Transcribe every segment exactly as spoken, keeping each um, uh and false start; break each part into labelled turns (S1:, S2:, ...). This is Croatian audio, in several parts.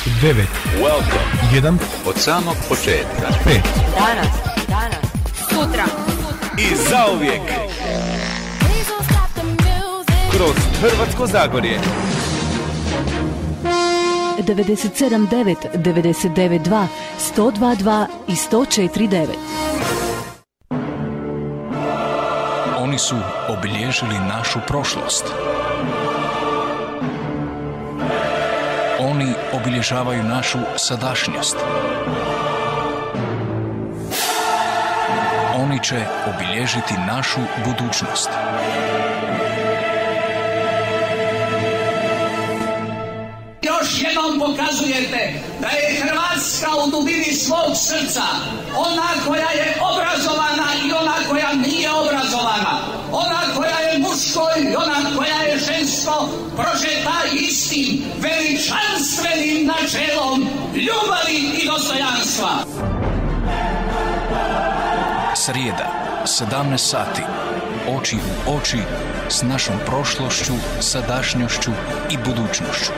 S1: devet,
S2: Welcome.
S1: jedan,
S2: Od samog početka.
S1: pet.
S3: Danas, danas, sutra
S2: I zauvijek. Kroz Hrvatsko Zagorje.
S4: devedeset sedam devet, devedeset devet dva, sto dva dva i sto četiri devet.
S5: Oni su obilježili našu prošlost. Oni obilježavaju našu sadašnjost. Oni će obilježiti našu budućnost.
S6: Još jednom pokazujete da je Hrvatska u dubini svog srca ona koja je obrazovana i ona koja nije obrazovana, ona koja je muško i ona koja je žensko, prožeta istim veličanstvenim načelom ljubavi i dostojanstva.
S5: Srijeda, sedamnaest sati. Oči u oči s našom prošlošću, sadašnjošću i budućnošću.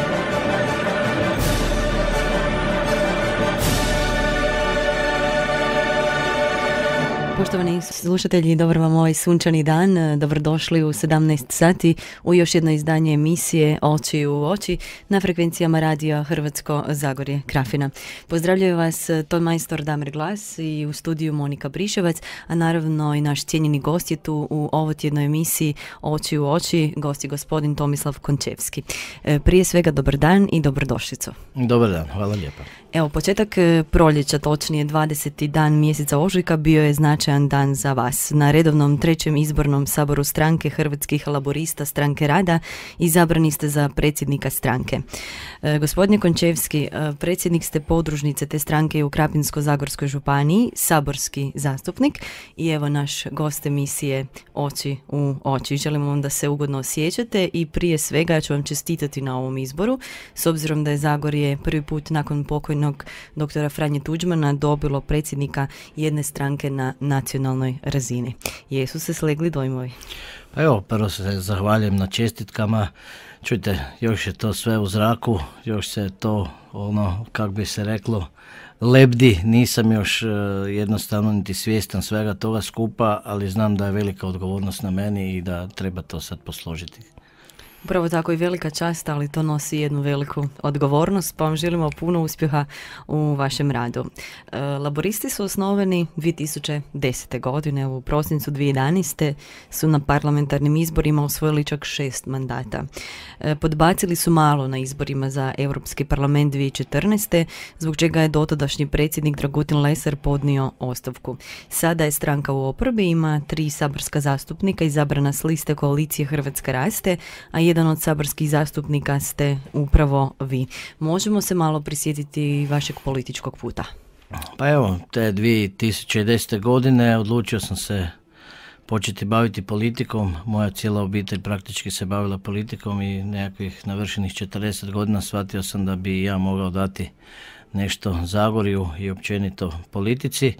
S4: Poštovani slušatelji, dobar vam ovaj sunčani dan. Dobrodošli u sedamnaest sati u još jedno izdanje emisije Oči u oči na frekvencijama radija Hrvatsko Zagorje Krapina. Pozdravljaju vas ton majstor Damir Glas i u studiju Monika Briševac, a naravno i naš cijenjeni gost je tu u ovotjednoj emisiji Oči u oči, gost je gospodin Tomislav Končevski. Prije svega dobar dan i dobrodošlicu.
S7: Dobar dan, hvala lijepa.
S4: Evo, početak proljeća, točnije dvadeseti dan mjeseca ožujka, bio je značajan dan za vas. Na redovnom trećem izbornom saboru stranke Hrvatskih laborista Stranke rada izabrani ste za predsjednika stranke. E, gospodine Končevski, predsjednik ste podružnice te stranke u Krapinsko-zagorskoj županiji, saborski zastupnik i evo naš gost emisije Oči u oči. Želimo vam da se ugodno osjećate i prije svega ja ću vam čestitati na ovom izboru, s obzirom da je Zagorje prvi put nakon pokojnog doktora Franje Tuđmana dobilo predsjednika jedne stranke na nacionalnoj razini. Jesu se slegli dojmovi?
S7: Pa evo, prvo se zahvaljujem na čestitkama. Čujte, još je to sve u zraku, još se to, ono, kako bi se reklo, lebdi. Nisam još uh, jednostavno niti svjestan svega toga skupa, ali znam da je velika odgovornost na meni i da treba to sad posložiti.
S4: Upravo tako i velika čast, ali to nosi jednu veliku odgovornost, pa vam želimo puno uspjeha u vašem radu. E, laboristi su osnovani dvije tisuće desete. godine, u prosincu dvije tisuće jedanaeste. su na parlamentarnim izborima osvojili čak šest mandata. E, podbacili su malo na izborima za Europski parlament dvije tisuće četrnaeste. zbog čega je dotadašnji predsjednik Dragutin Lesar podnio ostavku. Sada je stranka u oporbi, ima tri saborska zastupnika izabrana s liste koalicije Hrvatska raste, a jedan od saborskih zastupnika ste upravo vi. Možemo se malo prisjetiti vašeg političkog puta?
S7: Pa evo, te dvije tisuće desete. godine odlučio sam se početi baviti politikom. Moja cijela obitelj praktički se bavila politikom i nekakvih navršenih četrdeset godina shvatio sam da bi ja mogao dati nešto Zagorju i općenito politici.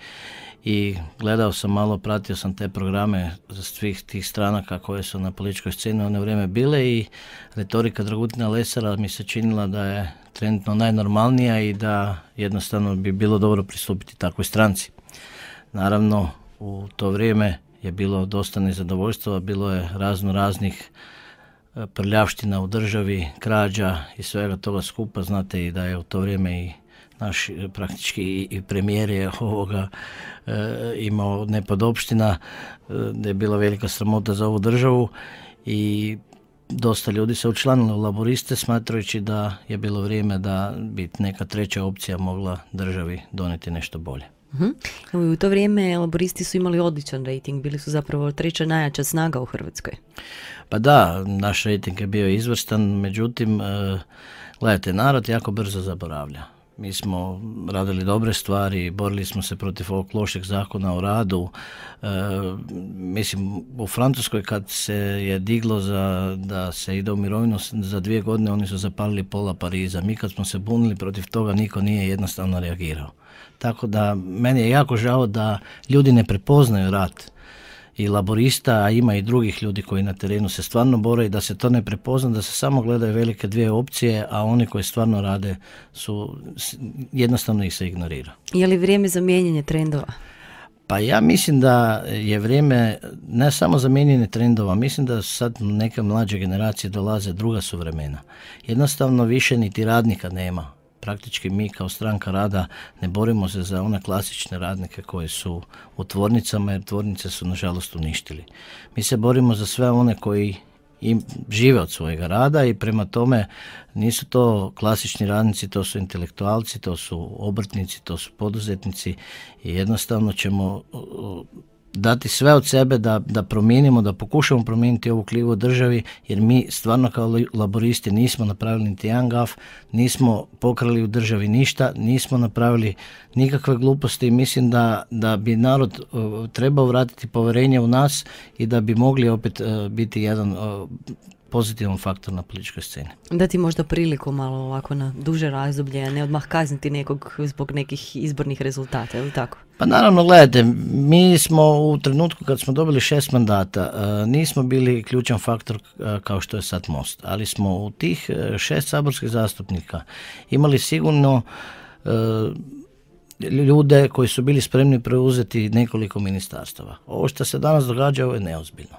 S7: I gledao sam malo, pratio sam te programe za svih tih stranaka koje su na političkoj sceni u ono vrijeme bile i retorika Dragutina Lesara mi se činila da je trenutno najnormalnija i da jednostavno bi bilo dobro pristupiti takvoj stranci. Naravno, u to vrijeme je bilo dosta nezadovoljstva, bilo je razno raznih prljavština u državi, krađa i svega toga skupa. Znate i da je u to vrijeme i naš praktički i premijer je ovoga e, imao nepodopština, e, da je bila velika sramota za ovu državu i dosta ljudi se učlanilo u laboriste smatrajući da je bilo vrijeme da bi neka treća opcija mogla državi donijeti nešto bolje.
S4: Uh-huh. U to vrijeme laboristi su imali odličan rejting, bili su zapravo treća najjača snaga u Hrvatskoj.
S7: Pa da, naš rejting je bio izvrstan, međutim, e, gledajte, narod jako brzo zaboravlja. Mi smo radili dobre stvari, borili smo se protiv ovog lošeg zakona o radu. E, mislim, u Francuskoj kad se je diglo za, da se ide u mirovinu za dvije godine, oni su zapalili pola Pariza. Mi kad smo se bunili protiv toga, niko nije jednostavno reagirao. Tako da, meni je jako žao da ljudi ne prepoznaju rat. i laborista, a ima i drugih ljudi koji na terenu se stvarno bore i da se to ne prepozna, da se samo gledaju velike dvije opcije, a oni koji stvarno rade su, jednostavno ih se ignorira.
S4: Je li vrijeme za mijenjanje trendova?
S7: Pa ja mislim da je vrijeme ne samo za mijenjanje trendova, mislim da sad neke mlađe generacije dolaze, druga su vremena. Jednostavno više niti radnika nema. Praktički mi kao Stranka rada ne borimo se za one klasične radnike koji su u tvornicama, jer tvornice su nažalost uništili. Mi se borimo za sve one koji im žive od svojega rada i prema tome nisu to klasični radnici, to su intelektualci, to su obrtnici, to su poduzetnici i jednostavno ćemo dati sve od sebe da, da promijenimo, da pokušamo promijeniti ovu klivu u državi, jer mi stvarno kao laboristi nismo napravili niti jedan gaf, nismo pokrali u državi ništa, nismo napravili nikakve gluposti i mislim da, da bi narod uh, trebao vratiti povjerenje u nas i da bi mogli opet uh, biti jedan uh, pozitivan faktor na političkoj sceni.
S4: Dati možda priliku malo ovako na duže razdoblje, a ne odmah kazniti nekog zbog nekih izbornih rezultata, je li tako?
S7: Pa naravno, gledajte, mi smo u trenutku kad smo dobili šest mandata, uh, nismo bili ključan faktor uh, kao što je sad Most, ali smo u tih uh, šest saborskih zastupnika imali sigurno uh, ljude koji su bili spremni preuzeti nekoliko ministarstava. Ovo što se danas događa, ovo je neozbiljno.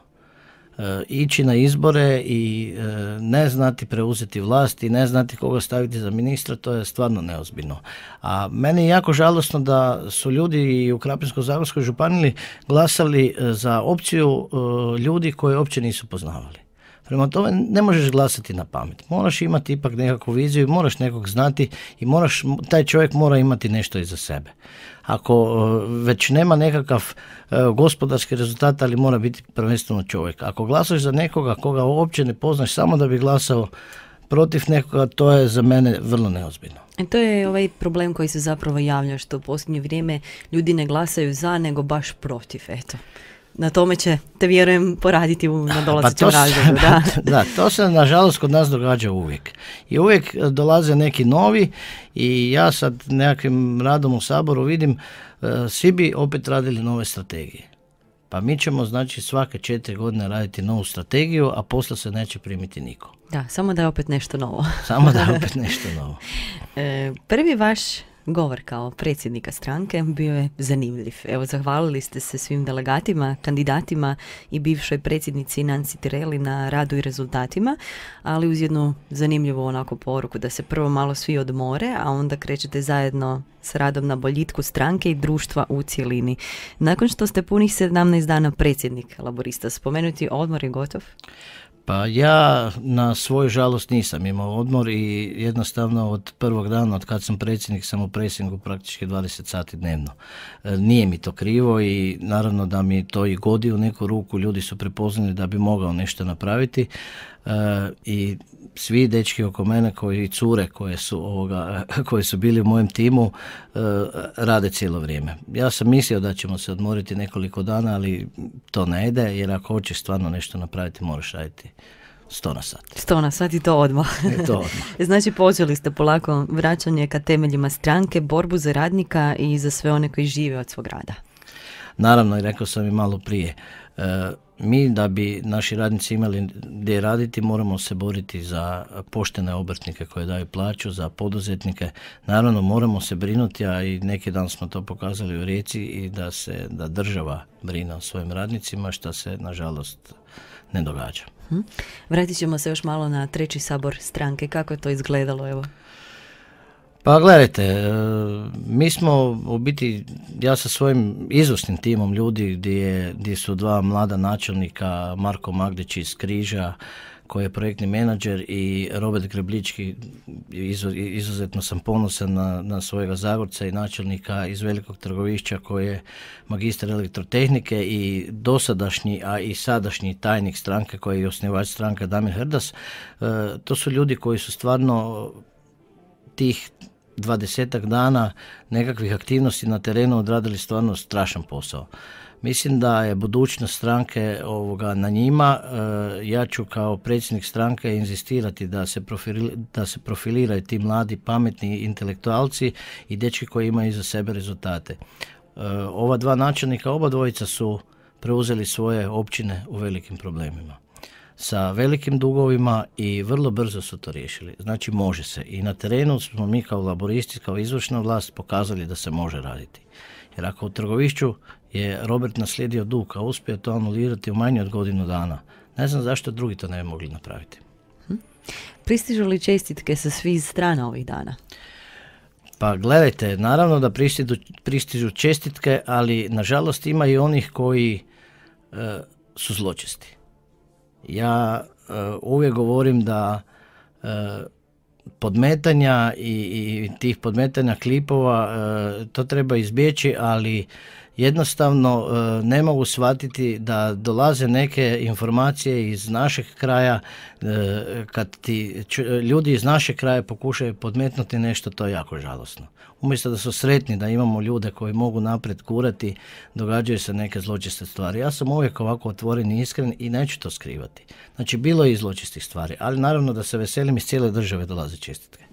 S7: E, ići na izbore i e, ne znati preuzeti vlast i ne znati koga staviti za ministra, to je stvarno neozbiljno. A meni je jako žalosno da su ljudi i u Krapinsko-zagorskoj županiji glasali za opciju e, ljudi koje uopće nisu poznavali. Prema tome ne možeš glasati na pamet. Moraš imati ipak nekakvu viziju, moraš nekog znati i moraš, taj čovjek mora imati nešto iza sebe. Ako već nema nekakav gospodarski rezultat, ali mora biti prvenstveno čovjek. Ako glasaš za nekoga koga uopće ne poznaš samo da bi glasao protiv nekoga, to je za mene vrlo neozbiljno.
S4: I to je ovaj problem koji se zapravo javlja, što u posljednje vrijeme ljudi ne glasaju za, nego baš protiv, eto. Na tome će, te vjerujem, poraditi u nadolazećem
S7: pa
S4: razdoblju. Da.
S7: da, to se nažalost kod nas događa uvijek. I uvijek dolaze neki novi i ja sad nekakvim radom u Saboru vidim, svi bi opet radili nove strategije. Pa mi ćemo znači svake četiri godine raditi novu strategiju, a poslije se neće primiti niko.
S4: Da, samo da je opet nešto novo.
S7: Samo da je opet nešto novo.
S4: e, prvi vaš govor kao predsjednika stranke bio je zanimljiv. Evo, zahvalili ste se svim delegatima, kandidatima i bivšoj predsjednici Nansi Tireli na radu i rezultatima, ali uz jednu zanimljivu onako poruku da se prvo malo svi odmore, a onda krećete zajedno s radom na boljitku stranke i društva u cjelini. Nakon što ste punih sedamnaest dana predsjednik Laborista, spomenuti odmor je gotov?
S7: Pa ja na svoju žalost nisam imao odmor i jednostavno od prvog dana od kad sam predsjednik sam u presingu praktički dvadeset sati dnevno. E, nije mi to krivo i naravno da mi to i godi u neku ruku, ljudi su prepoznali da bi mogao nešto napraviti e, i svi dečki oko mene koji cure koje su, ovoga, koji su bili u mojem timu e, rade cijelo vrijeme. Ja sam mislio da ćemo se odmoriti nekoliko dana, ali to ne ide jer ako hoćeš stvarno nešto napraviti moraš raditi sto na sat.
S4: Sto na sat i to odmah.
S7: I to odmah.
S4: Znači počeli ste polako vraćanje ka temeljima stranke, borbu za radnika i za sve one koji žive od svog rada.
S7: Naravno, i rekao sam i malo prije, e, mi da bi naši radnici imali gdje raditi moramo se boriti za poštene obrtnike koje daju plaću, za poduzetnike. Naravno moramo se brinuti, a i neki dan smo to pokazali u Rijeci i da se da država brine o svojim radnicima, što se nažalost ne događa.
S4: Hmm. Vratit ćemo se još malo na treći sabor stranke. Kako je to izgledalo? Evo.
S7: Pa gledajte, mi smo u biti, ja sa svojim izvrsnim timom ljudi gdje, gdje su dva mlada načelnika, Marko Magdić iz Križa koji je projektni menadžer i Robert Greblički, izuzetno sam ponosan na, na svojega Zagorca i načelnika iz Velikog Trgovišća koji je magistar elektrotehnike i dosadašnji, a i sadašnji tajnik stranke koji je osnivač stranke Damir Hrdas. E, to su ljudi koji su stvarno tih dvadesetak dana nekakvih aktivnosti na terenu odradili stvarno strašan posao. Mislim da je budućnost stranke ovoga na njima. E, ja ću kao predsjednik stranke inzistirati da se, profili, da se profiliraju ti mladi, pametni intelektualci i dečki koji imaju iza sebe rezultate. E, ova dva načelnika, oba dvojica su preuzeli svoje općine u velikim problemima, sa velikim dugovima i vrlo brzo su to riješili. Znači može se. I na terenu smo mi kao laboristi, kao izvršna vlast pokazali da se može raditi. Jer ako u Trgovišću je Robert naslijedio dug, a uspio to anulirati u manje od godinu dana, ne znam zašto drugi to ne bi mogli napraviti.
S4: Pristižu li čestitke sa svih strana ovih dana?
S7: Pa gledajte, naravno da pristižu, pristižu čestitke, ali nažalost ima i onih koji e, su zločesti. Ja e, uvijek govorim da e, podmetanja i, i tih podmetanja klipova e, to treba izbjeći, ali jednostavno e, ne mogu shvatiti da dolaze neke informacije iz našeg kraja, e, kad ti č, ljudi iz našeg kraja pokušaju podmetnuti nešto, to je jako žalosno. Umjesto da su sretni da imamo ljude koji mogu naprijed kurati, događaju se neke zločeste stvari. Ja sam uvijek ovako otvoren i iskren i neću to skrivati. Znači, bilo je i zločestih stvari, ali naravno da se veselim, iz cijele države dolaze čestitke.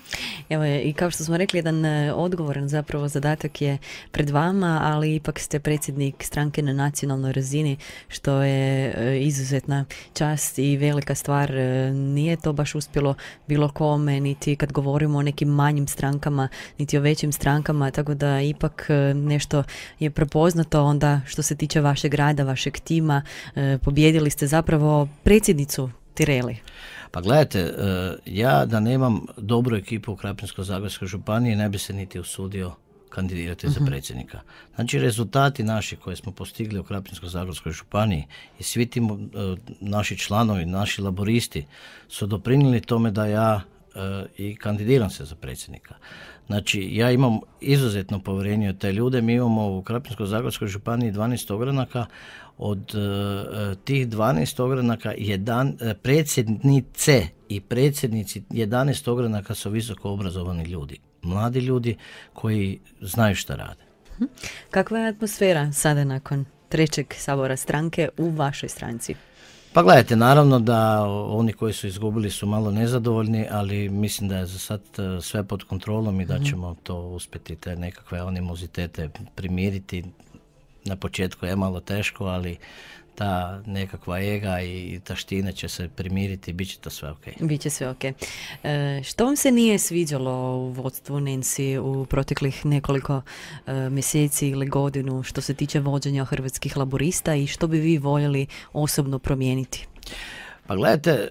S4: Evo je, i kao što smo rekli, jedan odgovoran zapravo zadatak je pred vama, ali ipak ste predsjednik stranke na nacionalnoj razini, što je izuzetna čast i velika stvar. Nije to baš uspjelo bilo kome, niti kad govorimo o nekim manjim strankama, niti o većim strankama, tako da ipak nešto je prepoznato onda što se tiče vašeg rada, vašeg tima. Pobjedili ste zapravo predsjednicu Tireli.
S7: Pa gledajte, ja da nemam dobru ekipu u Krapinsko-zagorskoj županiji ne bi se niti usudio kandidirati uh-huh. za predsjednika. Znači, rezultati naši koje smo postigli u Krapinsko-zagorskoj županiji i svi ti uh, naši članovi, naši laboristi su doprinijeli tome da ja uh, i kandidiram se za predsjednika. Znači, ja imam izuzetno povjerenje u te ljude. Mi imamo u Krapinsko-zagorskoj županiji dvanaest ogranaka. Od uh, tih dvanaest ogranaka jedan, uh, predsjednice i predsjednici jedanaest ogranaka su visoko obrazovani ljudi. Mladi ljudi koji znaju šta rade.
S4: Kakva je atmosfera sada nakon trećeg sabora stranke u vašoj stranci?
S7: Pa gledajte, naravno da oni koji su izgubili su malo nezadovoljni, ali mislim da je za sad sve pod kontrolom i da ćemo to uspjeti, te nekakve animozitete primiriti. Na početku je malo teško, ali ta nekakva ega i taština će se primiriti i bit će to sve ok.
S4: Biće sve ok. E, što vam se nije sviđalo u vodstvu Nancy u proteklih nekoliko e, mjeseci ili godinu što se tiče vođenja Hrvatskih laborista i što bi vi voljeli osobno promijeniti?
S7: Pa gledajte,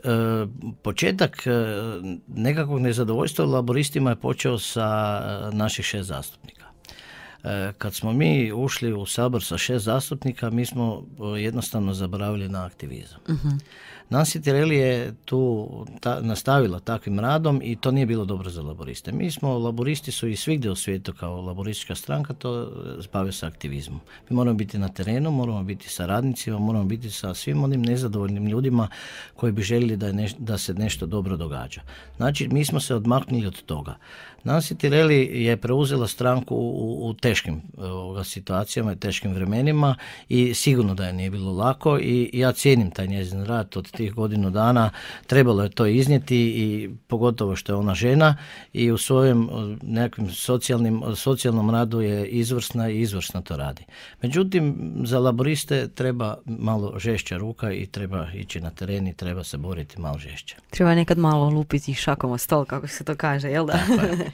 S7: početak nekakvog nezadovoljstva laboristima je počeo sa naših šest zastupnika. Kad smo mi ušli u Sabor sa šest zastupnika, mi smo jednostavno zaboravili na aktivizam. Uh-huh. Nancy Tireli je tu ta, nastavila takvim radom i to nije bilo dobro za laboriste. Mi smo, laboristi su i svigdje u svijetu kao laboristička stranka, to bave se aktivizmom. Mi moramo biti na terenu, moramo biti sa radnicima, moramo biti sa svim onim nezadovoljnim ljudima koji bi željeli da, je neš, da se nešto dobro događa. Znači, mi smo se odmaknuli od toga. Nancy Tireli je preuzela stranku u, u teškim uh, situacijama i teškim vremenima i sigurno da je nije bilo lako i ja cijenim taj njezin rad od tih godinu dana. Trebalo je to iznijeti i pogotovo što je ona žena i u svojem uh, nekakvim socijalnim, socijalnom radu je izvrsna i izvrsno to radi. Međutim, za laboriste treba malo žešća ruka i treba ići na teren i treba se boriti malo žešće.
S4: Treba nekad malo lupiti šakom o stol, kako se to kaže, jel da?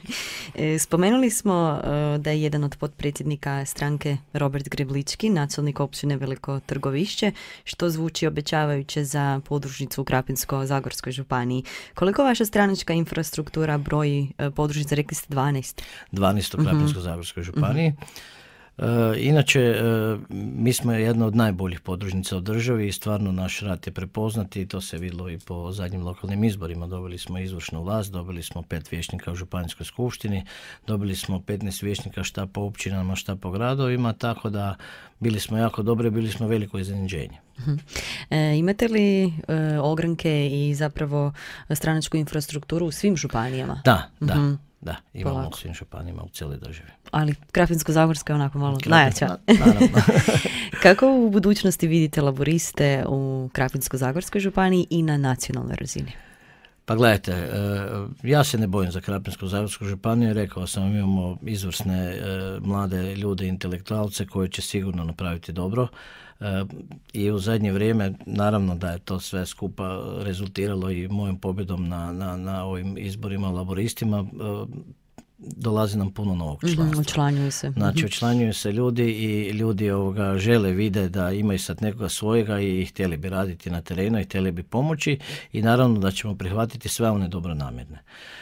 S4: Spomenuli smo da je jedan od potpredsjednika stranke Robert Greblički, načelnik općine Veliko Trgovišće, što zvuči obećavajuće za podružnicu u Krapinsko-zagorskoj županiji. Koliko vaša stranačka infrastruktura broji podružnica? Rekli ste dvanaest.
S7: dvanaest u Krapinsko-zagorskoj županiji. Uh-huh. Uh, inače, uh, mi smo jedna od najboljih podružnica u državi i stvarno naš rad je prepoznat i to se vidjelo i po zadnjim lokalnim izborima. Dobili smo izvršnu vlast, dobili smo pet vijećnika u županijskoj skupštini, dobili smo petnaest vijećnika šta po općinama, šta po gradovima, tako da bili smo jako dobri, bili smo veliko iznenađenje.
S4: Uh-huh. E, imate li e, ogranke i zapravo stranačku infrastrukturu u svim županijama?
S7: Da, da.
S4: Uh-huh.
S7: Da, imamo Polako. U svim županijama u cijeloj državi.
S4: Ali Krapinsko-zagorska je onako malo
S7: Krapinsko,
S4: najjača.
S7: Naravno.
S4: Kako u budućnosti vidite laboriste u Krapinsko-zagorskoj županiji i na nacionalnoj razini?
S7: Pa gledajte, ja se ne bojim za Krapinsko-zagorsku županiju, rekao sam, imamo izvrsne mlade ljude, intelektualce koji će sigurno napraviti dobro. I u zadnje vrijeme, naravno da je to sve skupa rezultiralo i mojom pobjedom na, na, na ovim izborima laboristima, dolazi nam puno novog članstva.
S4: Mm-hmm, učlanjuju se.
S7: Znači, učlanjuju se ljudi i ljudi ovoga žele, vide da imaju sad nekoga svojega i htjeli bi raditi na terenu i htjeli bi pomoći i naravno da ćemo prihvatiti sve one dobronamjerne.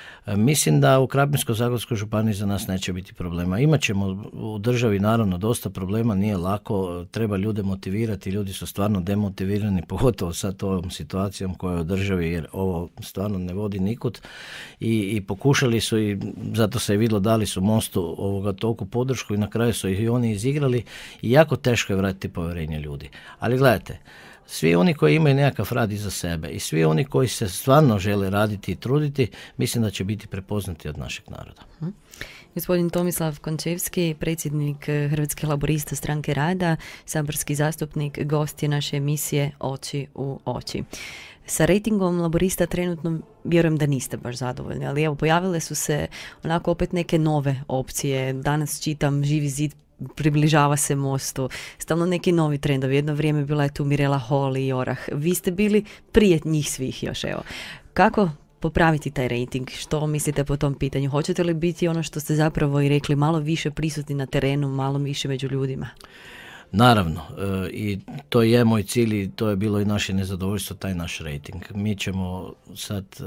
S7: Mislim da u Krapinsko-zagorskoj županiji za nas neće biti problema. Imaćemo u državi naravno dosta problema, nije lako, treba ljude motivirati, ljudi su stvarno demotivirani, pogotovo sad ovom situacijom koja je u državi, jer ovo stvarno ne vodi nikud i, i pokušali su i zato se je vidjelo, dali su Mostu ovoga toliku podršku i na kraju su ih i oni izigrali i jako teško je vratiti povjerenje ljudi. Ali gledajte, svi oni koji imaju nekakav rad iza sebe i svi oni koji se stvarno žele raditi i truditi, mislim da će biti prepoznati od našeg naroda.
S4: Hmm. Gospodin Tomislav Končevski, predsjednik Hrvatskih laborista Stranke rada, saborski zastupnik, gost je naše emisije Oči u oči. Sa rejtingom laborista trenutno vjerujem da niste baš zadovoljni, ali evo pojavile su se onako opet neke nove opcije. Danas čitam Živi zid približava se Mostu, stalno neki novi trendovi. Jedno vrijeme bila je tu Mirela Holy i Orah. Vi ste bili prije njih svih još, evo. Kako popraviti taj rejting? Što mislite po tom pitanju? Hoćete li biti ono što ste zapravo i rekli, malo više prisutni na terenu, malo više među ljudima?
S7: Naravno, e, i to je moj cilj i to je bilo i naše nezadovoljstvo, taj naš rejting. Mi ćemo sad e,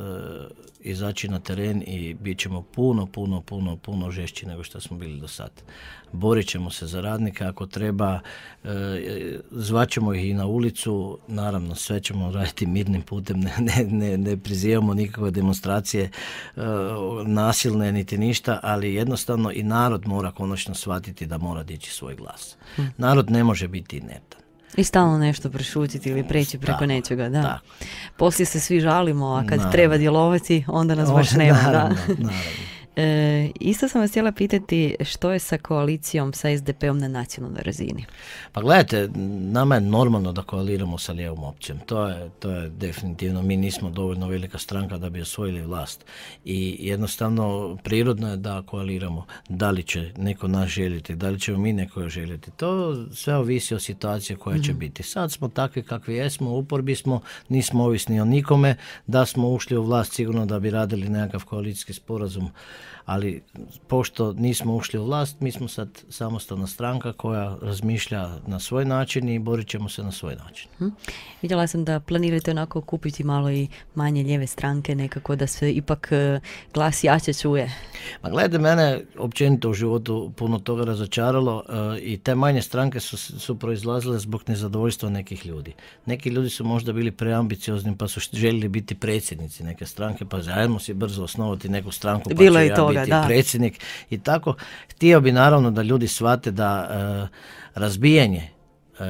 S7: izaći na teren i bit ćemo puno, puno, puno, puno žešći nego što smo bili do sad. Borit ćemo se za radnika ako treba, e, zvaćemo ih i na ulicu, naravno sve ćemo raditi mirnim putem, ne, ne, ne, ne prizivamo nikakve demonstracije e, nasilne niti ništa, ali jednostavno i narod mora konačno shvatiti da mora dići svoj glas. Hmm. Narod ne može biti inertan.
S4: I stalno nešto prešutiti ili preći preko tako, nečega, da.
S7: Tako.
S4: Poslije se svi žalimo, a kad
S7: naravno.
S4: treba djelovati, onda nas baš nema.
S7: Naravno,
S4: da.
S7: naravno.
S4: E, isto sam vas htjela pitati što je sa koalicijom sa es de pe-om na nacionalnoj razini?
S7: Pa gledajte, nama je normalno da koaliramo sa lijevom opcijom. To je, to je definitivno, mi nismo dovoljno velika stranka da bi osvojili vlast. I jednostavno prirodno je da koaliramo. Da li će neko nas željeti, da li ćemo mi nekoga željeti. To sve ovisi o situaciji koja će mm-hmm. biti. Sad smo takvi kakvi jesmo, u oporbi smo, nismo ovisni o nikome. Da smo ušli u vlast sigurno da bi radili nekakav koalicijski sporazum, ali pošto nismo ušli u vlast, mi smo sad samostalna stranka koja razmišlja na svoj način i borit ćemo se na svoj način.
S4: Hmm. Vidjela sam da planirate onako kupiti malo i manje lijeve stranke, nekako da se ipak glas jače čuje.
S7: Ma gledajte, mene općenito u životu puno toga razočaralo uh, i te manje stranke su, su proizlazile zbog nezadovoljstva nekih ljudi. Neki ljudi su možda bili preambiciozni pa su željeli biti predsjednici neke stranke, pa zajedno si brzo osnovati neku stranku pa
S4: Bilo
S7: će ja
S4: toga,
S7: biti
S4: da.
S7: predsjednik i tako. Htio bi naravno da ljudi shvate da uh, razbijanje uh,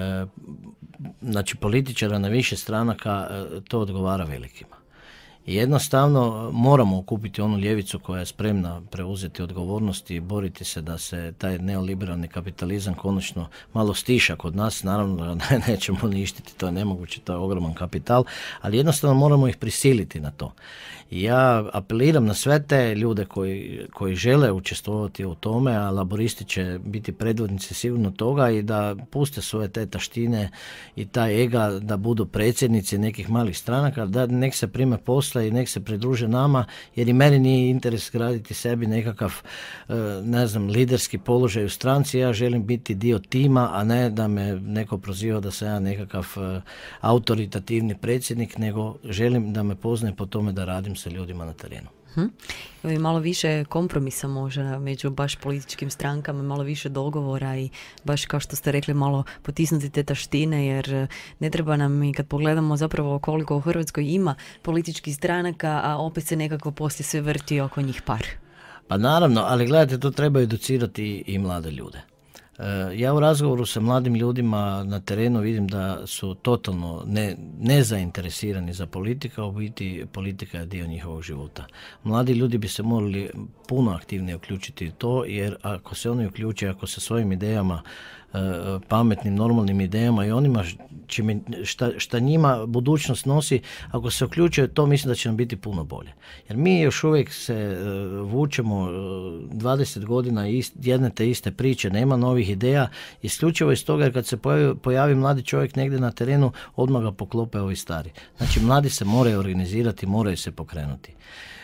S7: znači političara na više stranaka uh, to odgovara velikima. I jednostavno moramo okupiti onu ljevicu koja je spremna preuzeti odgovornost i boriti se da se taj neoliberalni kapitalizam konačno malo stiša kod nas. Naravno da nećemo uništiti, to je nemoguće, to je ogroman kapital, ali jednostavno moramo ih prisiliti na to. I ja apeliram na sve te ljude koji, koji žele učestvovati u tome, a laboristi će biti predvodnici sigurno toga i da puste svoje te taštine i taj ega da budu predsjednici nekih malih stranaka, da nek se prime posla i nek se pridruže nama, jer i meni nije interes graditi sebi nekakav, ne znam, liderski položaj u stranci. Ja želim biti dio tima, a ne da me neko proziva da sam ja nekakav autoritativni predsjednik, nego želim da me poznaje po tome da radim sa ljudima na terenu.
S4: Hmm. I malo više kompromisa možda među baš političkim strankama, malo više dogovora i baš kao što ste rekli malo potisnuti te taštine, jer ne treba nam, i kad pogledamo zapravo koliko u Hrvatskoj ima političkih stranaka, a opet se nekako poslije sve vrti oko njih par.
S7: Pa naravno, ali gledajte, to treba educirati i, i mlade ljude. Ja u razgovoru sa mladim ljudima na terenu vidim da su totalno ne, nezainteresirani za politika, u biti politika je dio njihovog života. Mladi ljudi bi se morali puno aktivnije uključiti u to, jer ako se oni uključe, ako se svojim idejama, pametnim, normalnim idejama i onima čime, šta, šta njima budućnost nosi, ako se uključuje to, mislim da će nam biti puno bolje. Jer mi još uvijek se vučemo dvadeset godina ist, jedne te iste priče, nema novih ideja, isključivo iz toga jer kad se pojavi, pojavi mladi čovjek negdje na terenu, odmah ga poklope ovi stari. Znači mladi se moraju organizirati, moraju se pokrenuti.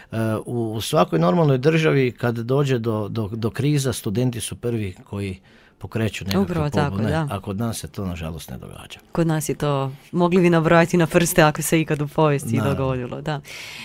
S7: U, u svakoj normalnoj državi kad dođe do, do, do kriza, studenti su prvi koji pokreću nekakve pobune, a kod nas se to nažalost ne događa.
S4: Kod nas je to, mogli bi nabrojati na prste ako se ikad u povijesti dogodilo. Da.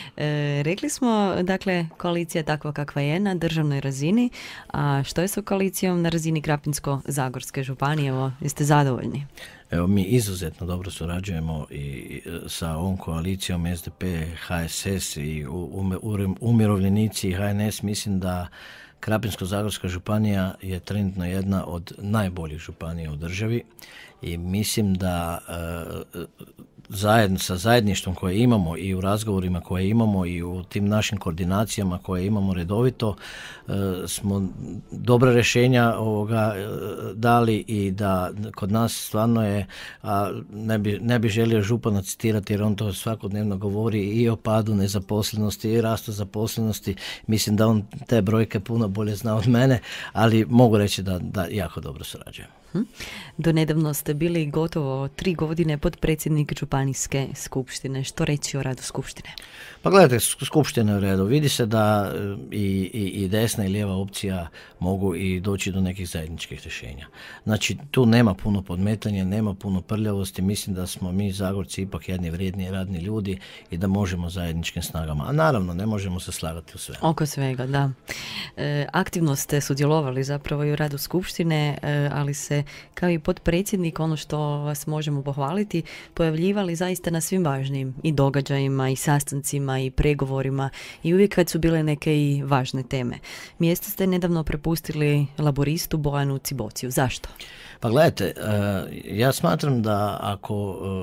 S4: E, rekli smo, dakle, koalicija je takva kakva je na državnoj razini, a što je sa koalicijom na razini Krapinsko-zagorske županije? Evo, jeste zadovoljni?
S7: Evo, mi izuzetno dobro surađujemo i sa ovom koalicijom S D P, H S S i umirovljenici i H N S. Mislim da Krapinsko-zagorska županija je trenutno jedna od najboljih županija u državi i mislim da e, zajedno sa zajedništvom koje imamo i u razgovorima koje imamo i u tim našim koordinacijama koje imamo redovito e, smo dobra rješenja ovoga e, dali i da kod nas stvarno je, a ne bi, ne bi želio župana citirati jer on to svakodnevno govori i o padu nezaposlenosti i rastu zaposlenosti. Mislim da on te brojke puno bolje zna od mene, ali mogu reći da, da jako dobro surađujemo.
S4: Do nedavno ste bili gotovo tri godine potpredsjednik županijske skupštine. Što reći o radu skupštine?
S7: Pa gledajte, skupština je u redu. Vidi se da i, i, i desna i lijeva opcija mogu i doći do nekih zajedničkih rješenja. Znači, tu nema puno podmetanja, nema puno prljavosti. Mislim da smo mi Zagorci ipak jedni vrijedni radni ljudi i da možemo zajedničkim snagama. A naravno, ne možemo se slagati u sve.
S4: Oko svega, da. E, aktivno ste sudjelovali zapravo i u radu skupštine, e, ali se kao i potpredsjednik, ono što vas možemo pohvaliti, pojavljivali zaista na svim važnim i događajima i sastancima i pregovorima i uvijek kad su bile neke i važne teme. Mjesto ste nedavno prepustili laboristu Bojanu Cibociju. Zašto?
S7: Pa gledajte, ja smatram da ako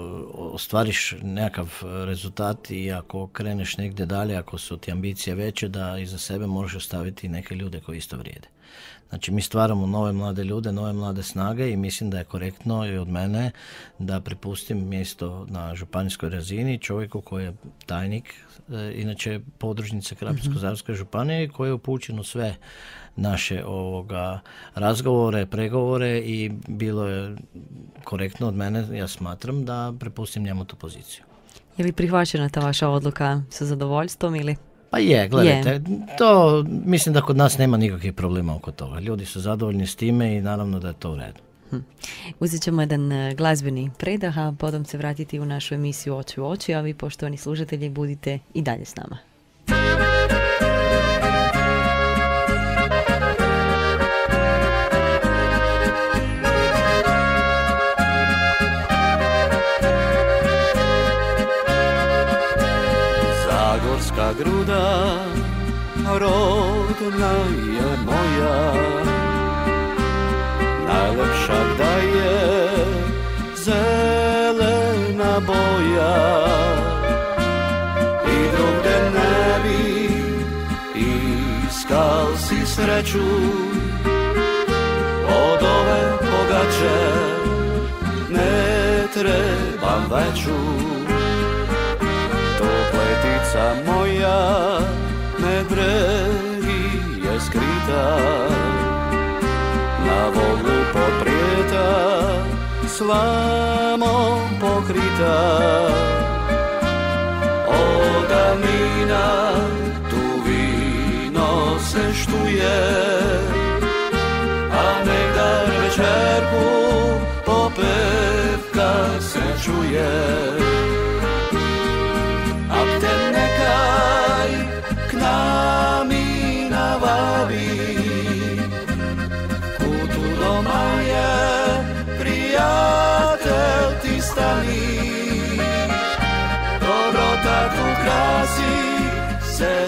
S7: ostvariš nekakav rezultat i ako kreneš negdje dalje, ako su ti ambicije veće, da iza sebe možeš ostaviti neke ljude koji isto vrijede. Znači, mi stvaramo nove mlade ljude, nove mlade snage i mislim da je korektno i od mene da prepustim mjesto na županijskoj razini čovjeku koji je tajnik, inače podružnice Krapinsko-zagorske županije, koji je upućen u sve naše ovoga razgovore, pregovore i bilo je korektno od mene, ja smatram, da prepustim njemu tu poziciju.
S4: Je li prihvaćena ta vaša odluka sa zadovoljstvom ili...
S7: Pa je, gledajte, je. To mislim da kod nas nema nikakvih problema oko toga. Ljudi su zadovoljni s time i naravno da je to u redu.
S4: Hm. Uzet ćemo jedan glazbeni predah, a potom se vratiti u našu emisiju Oči u oči, a vi, poštovani slušatelji, budite i dalje s nama.
S1: Zagorska gruda, rodna je moja, najlepša da je zelena boja. I drugde ne bi iskal si sreću od ove bogače, ne trebam veću. Topletica moja ne bregi je skrita, na volu poprijeta, slamom pokrita. Od davnina tu vino se štuje, a negdar večerku popevka se čuje. Ak te nekaj k nami navabi, kutu doma je prijatelj ti stani. Dobrota tu krasi se,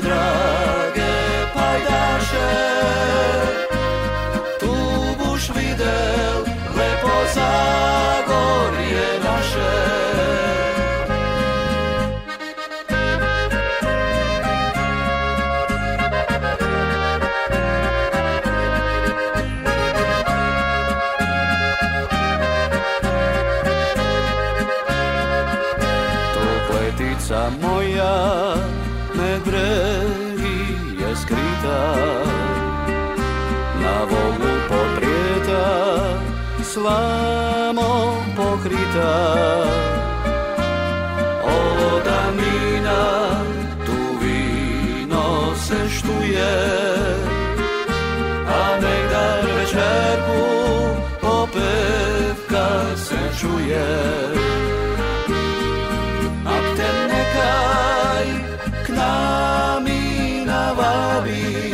S1: drage pajdaše, tu buš vide slamo pokrita. Od Amina tu vino se štuje, a negdar večerku opevka se čuje. Ak te nekaj k nami navabi,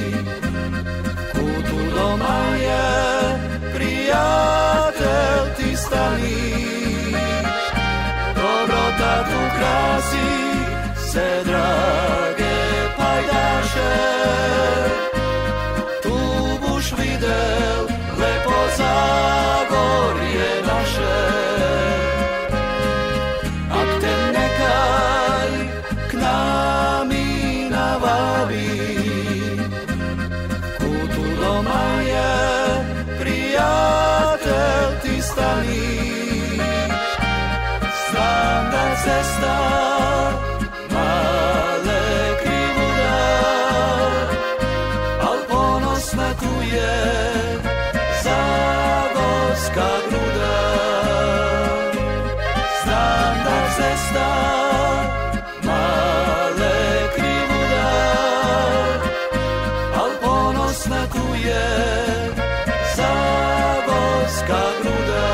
S1: kutu doma je prijatelj ti stani. Dobrota tu krasi se, drage pajdaše, tu buš videl lepo Zagorje naše. Ak te nekaj k nami navabi, kutu doma je prijatelj ti stani. Znam da cesta male krivuda, al ponosna tu je Zagorska gruda. Znam da cesta male krivuda, al ponosna tu je Zagorska gruda.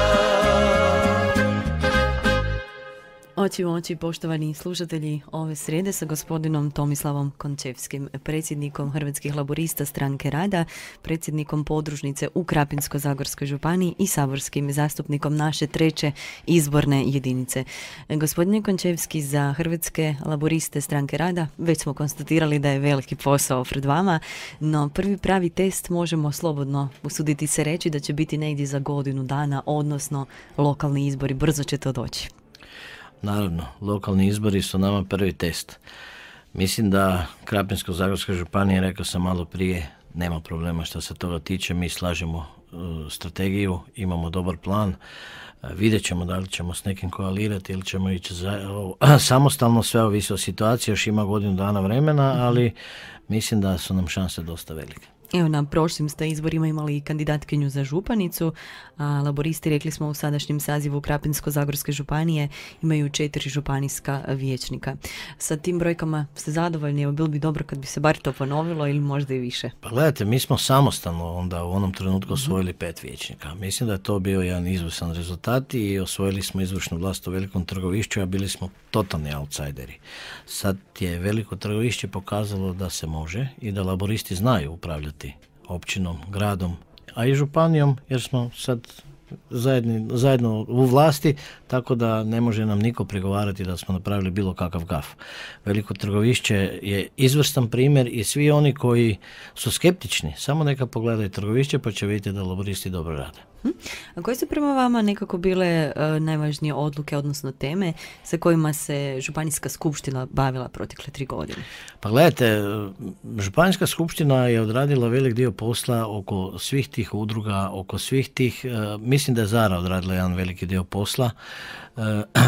S4: Oči u oči, poštovani slušatelji, ove srijede sa gospodinom Tomislavom Končevskim, predsjednikom Hrvatskih laburista Stranke rada, predsjednikom podružnice u Krapinsko-zagorskoj županiji i saborskim zastupnikom naše treće izborne jedinice. Gospodine Končevski, za Hrvatske laburiste Stranke rada već smo konstatirali da je veliki posao pred vama, no prvi pravi test možemo slobodno usuditi se reći da će biti negdje za godinu dana, odnosno lokalni izbori. Brzo će to doći.
S7: Naravno, lokalni izbori su nama prvi test. Mislim da Krapinsko-zagorska županija, rekao sam malo prije, nema problema što se toga tiče. Mi slažemo uh, strategiju, imamo dobar plan. Uh, vidjet ćemo da li ćemo s nekim koalirati ili ćemo ići za, uh, samostalno, sve ovisi o situaciji, još ima godinu dana vremena, ali mislim da su nam šanse dosta velike.
S4: Evo, na prošlim ste izborima imali kandidatkinju za županicu, a laboristi, rekli smo, u sadašnjem sazivu Krapinsko-zagorske županije imaju četiri županijska vijećnika. Sa tim brojkama ste zadovoljni? Evo, bilo bi dobro kad bi se bar to ponovilo ili možda i više.
S7: Pa gledajte, mi smo samostalno onda u onom trenutku osvojili pet vijećnika. Mislim da je to bio jedan izvrstan rezultat i osvojili smo izvršnu vlast u Velikom Trgovišću, a bili smo totalni outsideri. Sad je Veliko Trgovišće pokazalo da se može i da laboristi znaju upravljati općinom, gradom, a i županijom, jer smo sad zajedni, zajedno u vlasti, tako da ne može nam niko prigovarati da smo napravili bilo kakav gaf. Veliko Trgovišće je izvrstan primjer i svi oni koji su skeptični, samo neka pogledaju Trgovišće pa će vidjeti da laboristi dobro rade.
S4: A koje su prema vama nekako bile uh, najvažnije odluke, odnosno teme sa kojima se Županijska skupština bavila protekle tri godine?
S7: Pa gledajte, Županijska skupština je odradila velik dio posla oko svih tih udruga, oko svih tih, uh, mislim da je Zara odradila jedan veliki dio posla, uh,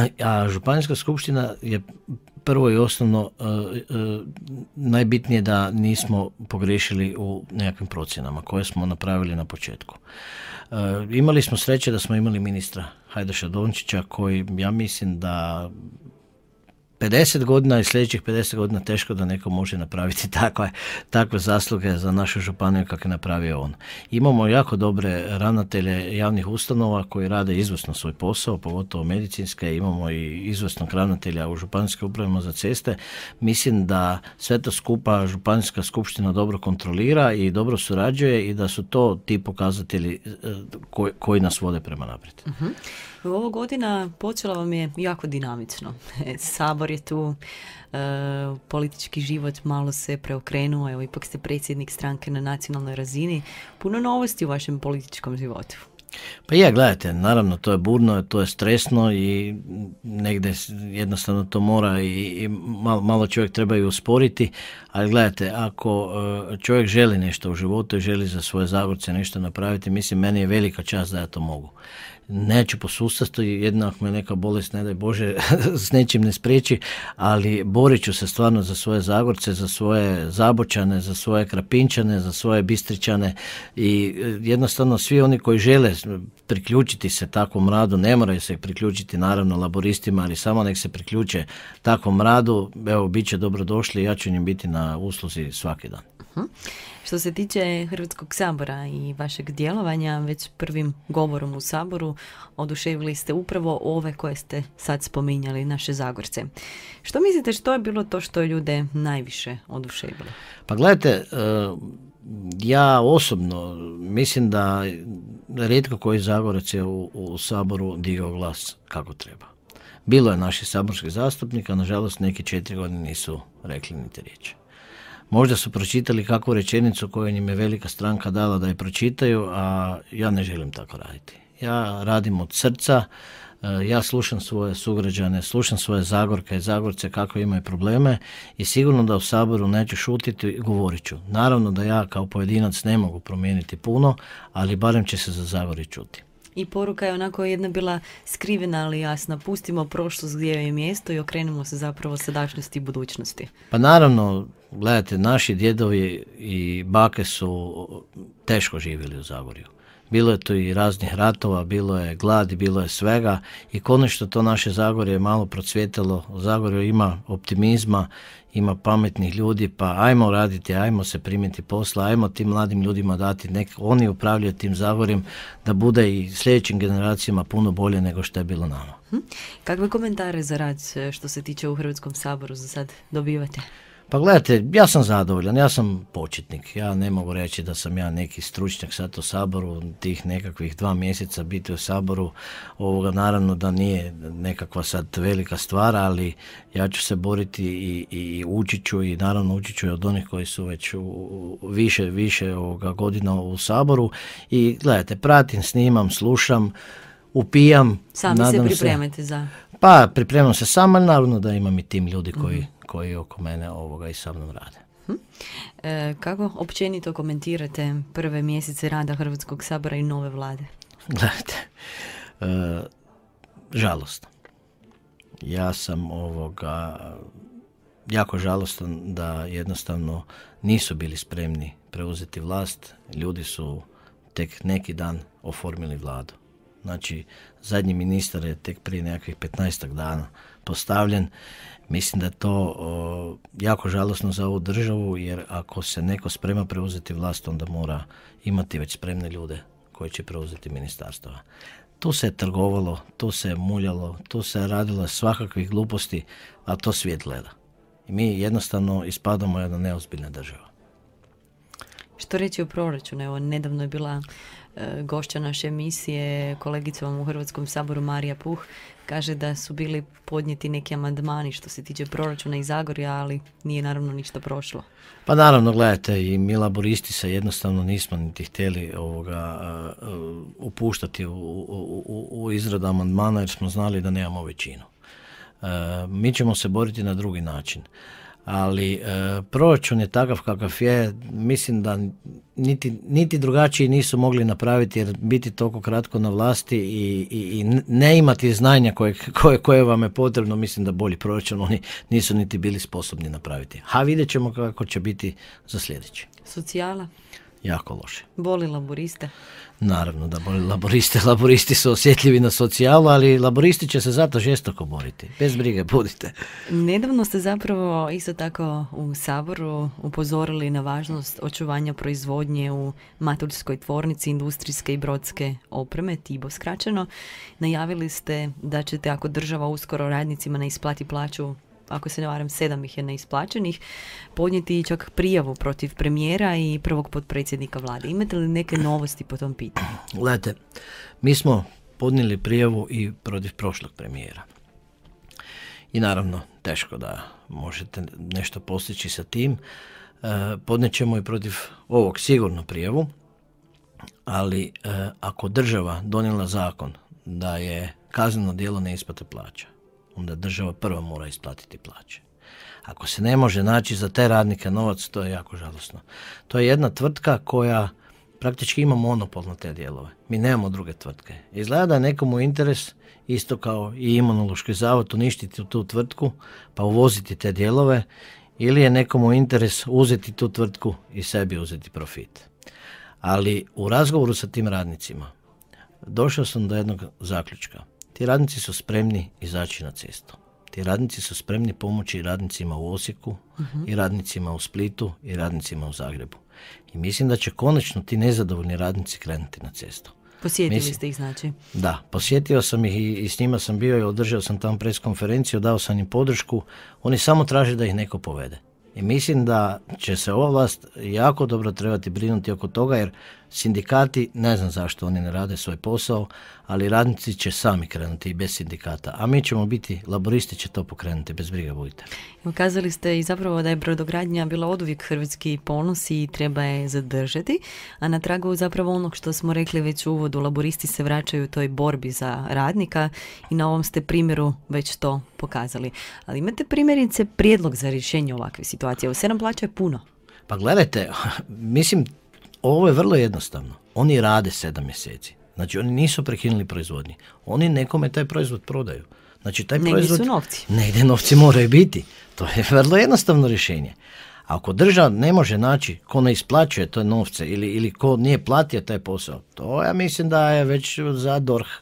S7: a Županijska skupština je prvo i osnovno uh, uh, najbitnije da nismo pogriješili u nekakvim procjenama koje smo napravili na početku. Uh, imali smo sreće da smo imali ministra Hajdaša Dončića koji, ja mislim da pedeset godina i sljedećih pedeset godina teško da neko može napraviti takve, takve zasluge za našu županiju kako je napravio on. Imamo jako dobre ravnatelje javnih ustanova koji rade izvrsno svoj posao, pogotovo medicinske. Imamo i izvrsnog ravnatelja u Županijskoj upravama za ceste. Mislim da sve to skupa Županijska skupština dobro kontrolira i dobro surađuje i da su to ti pokazatelji koji, koji nas vode prema naprijed.
S4: Uh-huh. Ova godina počela vam je jako dinamično. Sabor je tu, e, politički život malo se preokrenuo, evo ipak ste predsjednik stranke na nacionalnoj razini. Puno novosti u vašem političkom životu.
S7: Pa je, gledajte, naravno to je burno, to je stresno i negdje jednostavno to mora i, i malo, malo čovjek treba i usporiti, ali gledajte, ako čovjek želi nešto u životu i želi za svoje Zagorce nešto napraviti, mislim, meni je velika čast da ja to mogu. neću posustati, jednak me neka bolest, ne daj Bože, s nečim ne spriječi, ali borit ću se stvarno za svoje Zagorce, za svoje Zabočane, za svoje Krapinčane, za svoje Bistričane i jednostavno svi oni koji žele priključiti se takvom radu, ne moraju se priključiti naravno laboristima, ali samo nek se priključe takvom radu, evo, bit će dobrodošli i ja ću njim biti na usluzi svaki dan.
S4: Uh-huh. Što se tiče Hrvatskog sabora i vašeg djelovanja, već prvim govorom u Saboru oduševili ste upravo ove koje ste sad spominjali, naše Zagorce. Što mislite što je bilo to što je ljude najviše oduševilo?
S7: Pa gledajte, ja osobno mislim da rijetko koji Zagorac je u, u Saboru digao glas kako treba. Bilo je naših saborskih zastupnika, nažalost neki četiri godine nisu rekli niti riječi. Možda su pročitali kakvu rečenicu koju im je velika stranka dala da je pročitaju, a ja ne želim tako raditi. Ja radim od srca, ja slušam svoje sugrađane, slušam svoje Zagorke i Zagorce kako imaju probleme i sigurno da u Saboru neću šutiti i govorit ću. Naravno da ja kao pojedinac ne mogu promijeniti puno, ali barem će se za Zagorje čuti.
S4: I poruka je onako jedna bila skrivena, ali jasna. Pustimo prošlost gdje je mjesto i okrenemo se zapravo sadašnjosti i budućnosti.
S7: Pa naravno, gledajte, naši djedovi i bake su teško živjeli u Zagorju. Bilo je tu i raznih ratova, bilo je gladi, bilo je svega i konačno to naše Zagorje je malo procvjetalo. U Zagorju ima optimizma, ima pametnih ljudi, pa ajmo raditi, ajmo se primiti posla, ajmo tim mladim ljudima dati, nek oni upravljaju tim Zagorjem da bude i sljedećim generacijama puno bolje nego što je bilo nama.
S4: Hm? Kakve komentare za rad što se tiče u Hrvatskom saboru za sad dobivate?
S7: Pa gledajte, ja sam zadovoljan, ja sam početnik, ja ne mogu reći da sam ja neki stručnjak sad u Saboru, tih nekakvih dva mjeseca biti u Saboru, ovoga naravno da nije nekakva sad velika stvar, ali ja ću se boriti i, i učit ću i naravno učit ću od onih koji su već u, u više, više ovoga godina u Saboru i gledajte, pratim, snimam, slušam, upijam.
S4: Sami se pripremate za...
S7: Pa pripremam se sam, ali naravno da imam i tim ljudi koji... Mm-hmm. koji oko mene ovoga i sa mnom rade.
S4: Hm? E, kako općenito komentirate prve mjesece rada Hrvatskog sabora i nove vlade?
S7: Gledajte, e, žalostno. Ja sam ovoga jako žalostan da jednostavno nisu bili spremni preuzeti vlast. Ljudi su tek neki dan oformili vladu. Znači, zadnji ministar je tek prije nekakvih petnaestak dana postavljen. Mislim da je to o, jako žalosno za ovu državu, jer ako se neko sprema preuzeti vlast, onda mora imati već spremne ljude koji će preuzeti ministarstva. Tu se je trgovalo, tu se je muljalo, tu se je radilo svakakvih gluposti, a to svijet gleda. I mi jednostavno ispadamo jedna neozbiljna država.
S4: Što reći o proračunu? Evo, nedavno je bila e, gošća naše emisije, kolegica vam u Hrvatskom saboru Marija Puh, kaže da su bili podnijeti neki amandmani što se tiče proračuna i Zagorja, ali nije naravno ništa prošlo.
S7: Pa naravno, gledajte, i mi laboristi se jednostavno nismo niti htjeli ovoga, uh, uh, upuštati u, u, u, u izradu amandmana jer smo znali da nemamo većinu. Uh, mi ćemo se boriti na drugi način. Ali e, proračun je takav kakav je, mislim da niti, niti drugačiji nisu mogli napraviti jer biti toliko kratko na vlasti i, i, i ne imati znanja koje, koje, koje vam je potrebno, mislim da bolji proračun oni nisu niti bili sposobni napraviti. A vidjet ćemo kako će biti za sljedeći.
S4: Socijala?
S7: Jako loše.
S4: Boli laboriste?
S7: Naravno da boli laboriste. Laboristi su osjetljivi na socijalu, ali laboristi će se zato žestoko boriti. Bez brige, budite.
S4: Nedavno ste zapravo isto tako u Saboru upozorili na važnost očuvanja proizvodnje u Matulskoj tvornici industrijske i brodske opreme, Tibo skraćeno. Najavili ste da ćete, ako država uskoro radnicima ne isplati plaću, ako se ne varam, sedam ih je neisplaćenih, podnijeti čak prijavu protiv premijera i prvog potpredsjednika vlade. Imate li neke novosti po tom pitanju?
S7: Gledajte, mi smo podnijeli prijavu i protiv prošlog premijera. I naravno, teško da možete nešto postići sa tim. E, podnijet ćemo i protiv ovog sigurno prijavu, ali e, ako država donijela zakon da je kazneno djelo neisplate plaća, onda država prvo mora isplatiti plaće. Ako se ne može naći za te radnike novac, to je jako žalosno. To je jedna tvrtka koja praktički ima monopol na te dijelove. Mi nemamo druge tvrtke. Izgleda da je nekomu interes, isto kao i Imunološki zavod, uništiti tu tvrtku pa uvoziti te dijelove, ili je nekomu interes uzeti tu tvrtku i sebi uzeti profit. Ali u razgovoru sa tim radnicima došao sam do jednog zaključka. Ti radnici su spremni izaći na cestu. Ti radnici su spremni pomoći radnicima u Osijeku, uh-huh. i radnicima u Splitu i radnicima u Zagrebu. I mislim da će konačno ti nezadovoljni radnici krenuti na cestu.
S4: Posjetili
S7: mislim,
S4: ste ih znači?
S7: Da, posjetio sam ih i, i s njima sam bio i održao sam tamo pres konferenciju, dao sam im podršku. Oni samo traže da ih neko povede. I mislim da će se ova vlast jako dobro trebati brinuti oko toga, jer sindikati, ne znam zašto oni ne rade svoj posao, ali radnici će sami krenuti i bez sindikata. A mi ćemo biti, laboristi će to pokrenuti, bez briga budite.
S4: Ukazali ste i zapravo da je brodogradnja bila oduvijek hrvatski ponos i treba je zadržati, a na tragu zapravo onog što smo rekli već u uvodu, laboristi se vraćaju toj borbi za radnika i na ovom ste primjeru već to pokazali. Ali imate primjerice prijedlog za rješenje ovakve situacije? Ovo sedam plaća je puno.
S7: Pa gledajte, mislim, ovo je vrlo jednostavno. Oni rade sedam mjeseci. Znači, oni nisu prekinuli proizvodnji. Oni nekome taj proizvod prodaju. Znači, taj
S4: negdje
S7: proizvod...
S4: su novci.
S7: Negdje novci moraju biti. To je vrlo jednostavno rješenje. Ako država ne može naći ko ne isplaćuje te novce ili, ili ko nije platio taj posao, to ja mislim da je već za D O R H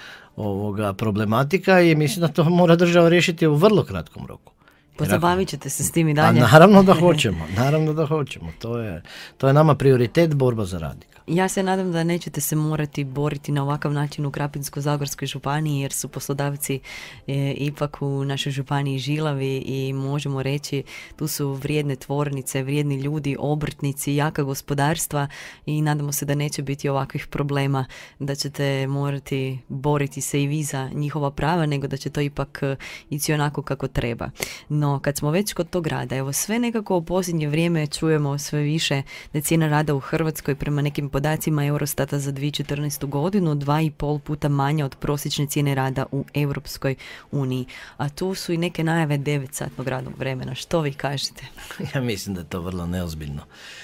S7: ovoga problematika i mislim da to mora država riješiti u vrlo kratkom roku.
S4: Pozabavit ćete se s tim i dalje.
S7: A naravno da hoćemo, naravno da hoćemo. To je, to je nama prioritet, borba za radnika.
S4: Ja se nadam da nećete se morati boriti na ovakav način u Krapinsko-zagorskoj županiji, jer su poslodavci e, ipak u našoj županiji žilavi i možemo reći tu su vrijedne tvornice, vrijedni ljudi, obrtnici, jaka gospodarstva i nadamo se da neće biti ovakvih problema, da ćete morati boriti se i vi za njihova prava, nego da će to ipak ići onako kako treba. No, kad smo već kod tog rada, evo sve nekako u posljednje vrijeme čujemo sve više da cijena rada u Hrvatskoj prema nekim podacima Eurostata za dvije tisuće četrnaestu godinu dva i pol puta manja od prosječne cijene rada u Europskoj uniji. A tu su i neke najave devet-satnog radnog vremena. Što vi kažete?
S7: Ja mislim da je to vrlo neozbiljno.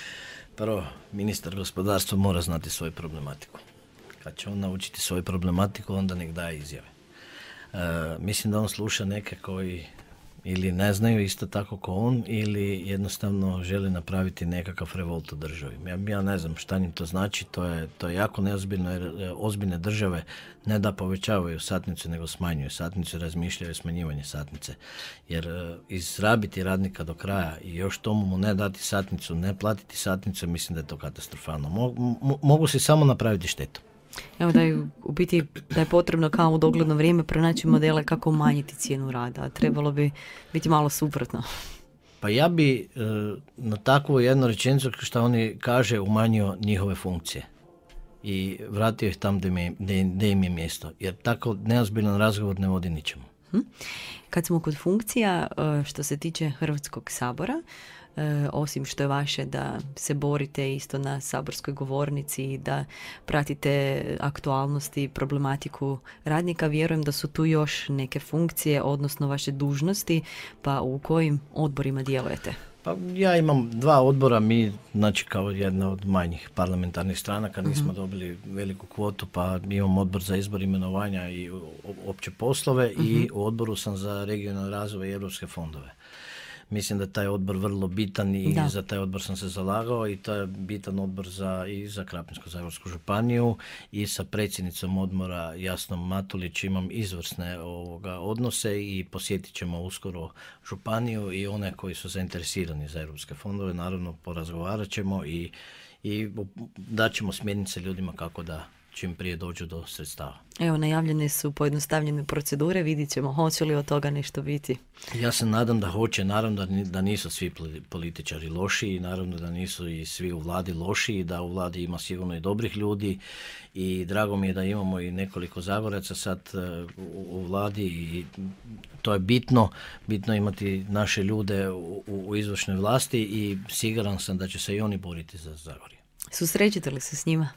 S7: Prvo, ministar gospodarstva mora znati svoju problematiku. Kad će on naučiti svoju problematiku, onda nek daje izjave. E, mislim da on sluša neke koji ili ne znaju isto tako kao on, ili jednostavno želi napraviti nekakav revolt u državi. Ja, ja ne znam šta njim to znači, to je, to je jako neozbiljno, jer ozbiljne države ne da povećavaju satnicu, nego smanjuju satnicu i razmišljaju smanjivanje satnice. Jer uh, izrabiti radnika do kraja i još tomu mu ne dati satnicu, ne platiti satnicu, mislim da je to katastrofalno. Mo, mo, mogu si samo napraviti štetu.
S4: Evo da je u biti da je potrebno kao u dogledno vrijeme pronaći modele kako umanjiti cijenu rada, a trebalo bi biti malo suprotno.
S7: Pa ja bi e, na takvu jednu rečenicu što oni kaže umanjio njihove funkcije i vratio ih tam gdje im je mjesto, jer tako neozbiljan razgovor ne vodi ničemu.
S4: Kad smo kod funkcija, što se tiče Hrvatskog sabora, E, osim što je vaše da se borite isto na saborskoj govornici i da pratite aktualnosti i problematiku radnika, vjerujem da su tu još neke funkcije, odnosno vaše dužnosti, pa u kojim odborima djelujete?
S7: Pa ja imam dva odbora, mi znači kao jedna od manjih parlamentarnih stranaka nismo uh-huh. dobili veliku kvotu, pa imam odbor za izbor imenovanja i opće poslove uh-huh. i u odboru sam za regionalni razvoj i europske fondove. Mislim da je taj odbor vrlo bitan i da. Za taj odbor sam se zalagao i to je bitan odbor za, i za Krapinsko-zagorsku županiju i sa predsjednicom odbora Jasnom Matulić imam izvrsne ovoga odnose i posjetit ćemo uskoro županiju i one koji su zainteresirani za europske fondove, naravno porazgovarat ćemo i, i daćemo smjernice ljudima kako da čim prije dođu do sredstava.
S4: Evo, najavljene su pojednostavljene procedure, vidit ćemo hoće li od toga nešto biti.
S7: Ja se nadam da hoće, naravno da, da nisu svi političari loši i naravno da nisu i svi u vladi loši i da u vladi ima sigurno i dobrih ljudi i drago mi je da imamo i nekoliko Zagoraca sad u, u vladi i to je bitno, bitno imati naše ljude u, u izvršnoj vlasti i siguran sam da će se i oni boriti za Zagorje.
S4: Susrećete li se s njima?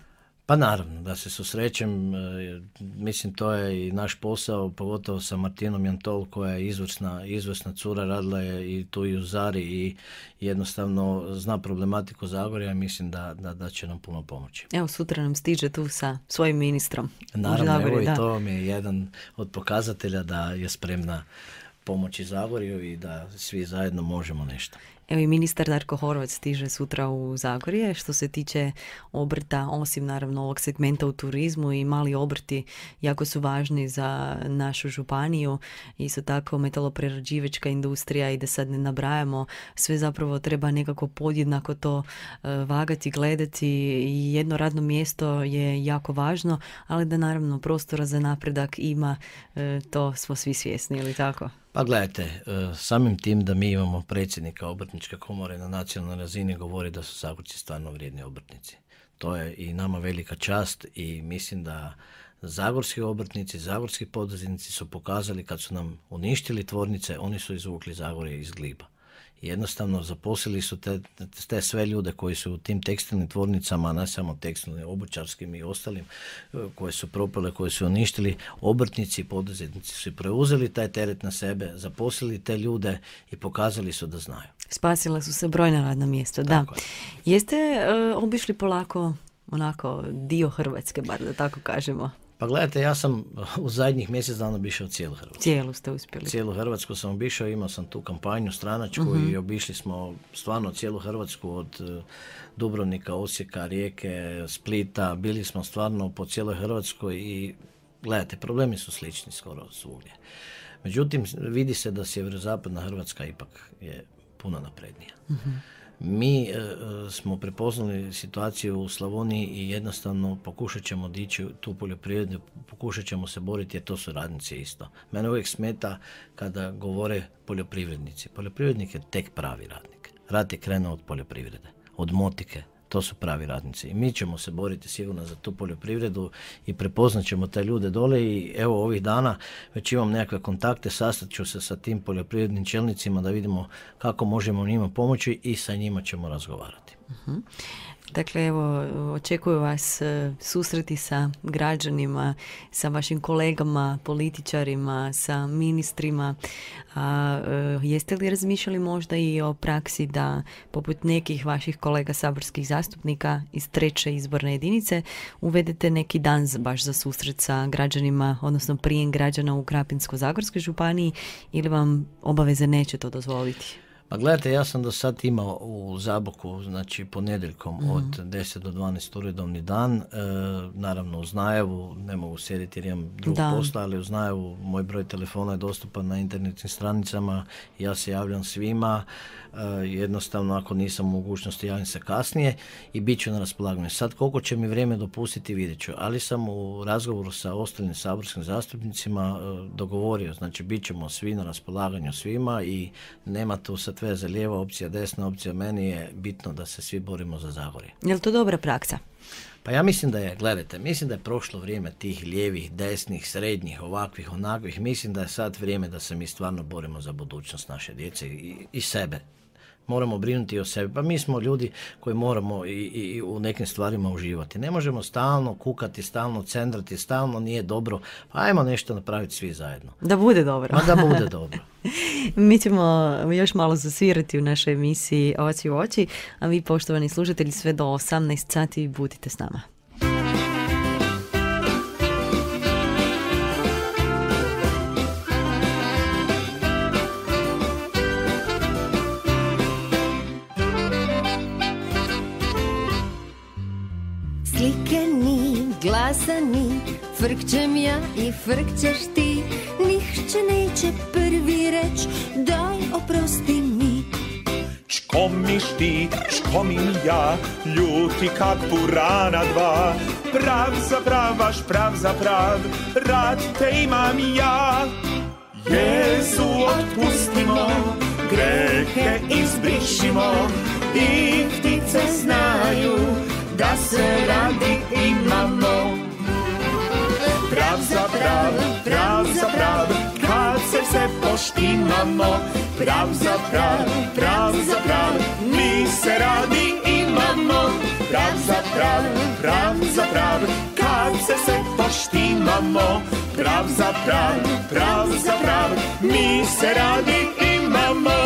S7: Pa naravno, da se susrećem, e, mislim to je i naš posao, pogotovo sa Martinom Jantol koja je izvrsna, izvrsna cura, radila je i tu i u Zari i jednostavno zna problematiku Zagorja i mislim da, da, da će nam puno pomoći.
S4: Evo, sutra nam stiže tu sa svojim ministrom.
S7: Naravno,
S4: Zagorje,
S7: evo
S4: da.
S7: i to mi je jedan od pokazatelja da je spremna pomoći Zagorju i da svi zajedno možemo nešto.
S4: Evo i ministar Darko Horvat stiže sutra u Zagorje. Što se tiče obrta, osim naravno ovog segmenta u turizmu, i mali obrti jako su važni za našu županiju. Isto tako metaloprerađivačka industrija i da sad ne nabrajamo, sve zapravo treba nekako podjednako to uh, vagati, gledati i jedno radno mjesto je jako važno, ali da naravno prostora za napredak ima, uh, to smo svi svjesni, ili tako?
S7: Pa gledajte, samim tim da mi imamo predsjednika Obrtničke komore na nacionalnoj razini govori da su Zagorci stvarno vrijedni obrtnici. To je i nama velika čast i mislim da zagorski obrtnici, zagorski poduzetnici su pokazali kad su nam uništili tvornice, oni su izvukli Zagorje iz gliba. Jednostavno zaposlili su te, te sve ljude koji su u tim tekstilnim tvornicama, ne samo tekstilnim, obućarskim i ostalim, koje su propale, koje su uništili, obrtnici i poduzetnici su preuzeli taj teret na sebe, zaposlili te ljude i pokazali su da znaju. Spasila
S4: su se brojna radna mjesta, da. Je. Jeste uh, obišli polako onako dio Hrvatske, bar da tako kažemo?
S7: Pa gledajte, ja sam u zadnjih mjesec dana obišao cijelu Hrvatsku.
S4: Cijelu ste uspjeli.
S7: Cijelu Hrvatsku sam obišao, imao sam tu kampanju stranačku uh-huh. i obišli smo stvarno cijelu Hrvatsku od Dubrovnika, Osijeka, Rijeke, Splita. Bili smo stvarno po cijeloj Hrvatskoj i gledajte, problemi su slični skoro svugdje. Međutim, vidi se da sjeverozapadna Hrvatska ipak je puno naprednija. Uh-huh. Mi e, smo prepoznali situaciju u Slavoniji i jednostavno pokušat ćemo dići tu poljoprivredu, pokušat ćemo se boriti jer to su radnici isto. Mene uvijek smeta kada govore poljoprivrednici. Poljoprivrednik je tek pravi radnik. Rad je krenuo od poljoprivrede, od motike. To su pravi radnici. I mi ćemo se boriti sigurno za tu poljoprivredu i prepoznat ćemo te ljude dole i evo ovih dana već imam nekakve kontakte, sastat ću se sa tim poljoprivrednim čelnicima da vidimo kako možemo njima pomoći i sa njima ćemo razgovarati.
S4: Uh-huh. Dakle, evo, očekuju vas susreti sa građanima, sa vašim kolegama, političarima, sa ministrima. A, jeste li razmišljali možda i o praksi da, poput nekih vaših kolega saborskih zastupnika iz treće izborne jedinice, uvedete neki dan baš za susret sa građanima, odnosno prijem građana u Krapinsko-zagorskoj županiji, ili vam obaveze neće to dozvoliti?
S7: Pa gledajte, ja sam do sad imao u Zaboku, znači ponedjeljkom mm. od deset do dvanaest uredovni dan, e, naravno uz najavu, ne mogu sjediti jer imam drugog posla, ali uz najavu moj broj telefona je dostupan na internetnim stranicama, ja se javljam svima, e, jednostavno ako nisam u mogućnosti javim se kasnije i bit ću na raspolaganju. Sad koliko će mi vrijeme dopustiti vidjet ću, ali sam u razgovoru sa ostalim saborskim zastupnicima e, dogovorio, znači bit ćemo svi na raspolaganju svima i nema tu sad veze, lijeva opcija, desna opcija, meni je bitno da se svi borimo za Zagorje.
S4: Je li to dobra praksa?
S7: Pa ja mislim da je, gledajte, mislim da je prošlo vrijeme tih lijevih, desnih, srednjih, ovakvih, onakvih, mislim da je sad vrijeme da se mi stvarno borimo za budućnost naše djece i, i sebe. Moramo brinuti o sebi. Pa mi smo ljudi koji moramo i, i u nekim stvarima uživati. Ne možemo stalno kukati, stalno cendrati, stalno nije dobro. Pa ajmo nešto napraviti svi zajedno.
S4: Da bude dobro.
S7: Ma da bude dobro.
S4: Mi ćemo još malo zasvirati u našoj emisiji Oči u oči, a vi, poštovani slušatelji, sve do osamnaest sati budite s nama.
S8: Glasani, frkćem ja i frkćeš ti, nihče neće prvi reć, daj oprosti mi.
S9: Škomiš ti, škomim ja, ljuti kak purana dva, prav za prav, vaš prav za prav, rad te imam ja. Jezu otpustimo, grehe izbrišimo, i ptice znaju da se radi imamo. Prav za prav, prav za prav, kad se sve poštimamo. Prav za prav, prav za prav, mi se radi imamo. Prav za prav, prav za prav, kad se sve poštimamo. Prav za prav, prav za prav, mi se radi imamo.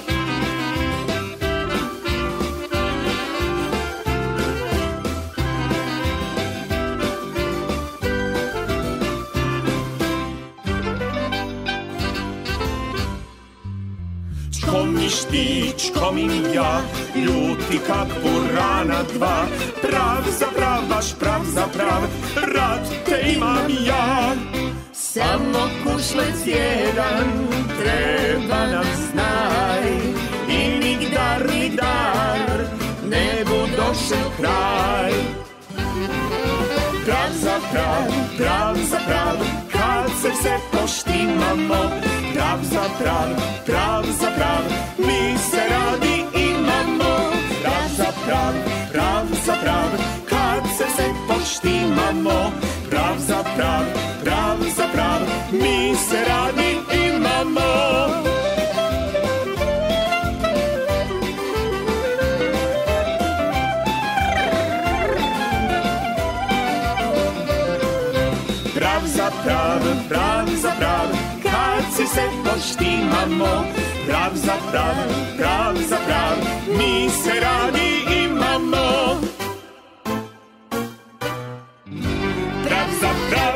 S9: Čkomiš ti, čkomim ja, ljuti kak purana dva. Prav za prav, baš prav za prav, rad te imam ja. Samo kušlec jedan treba nam znaj, i nigdar, nigdar ne bu došel kraj. Prav za prav, prav za prav, kad se sve poštimamo. Prav za prav, prav za prav, mi se radi imamo. Prav za prav, prav za prav, kad se sve poštimamo. Prav za prav, prav za prav, mi se radi imamo. Prav za prav, prav za prav, kad si se poštimamo. Prav za prav, prav za prav, mi se radi imamo. Prav za prav.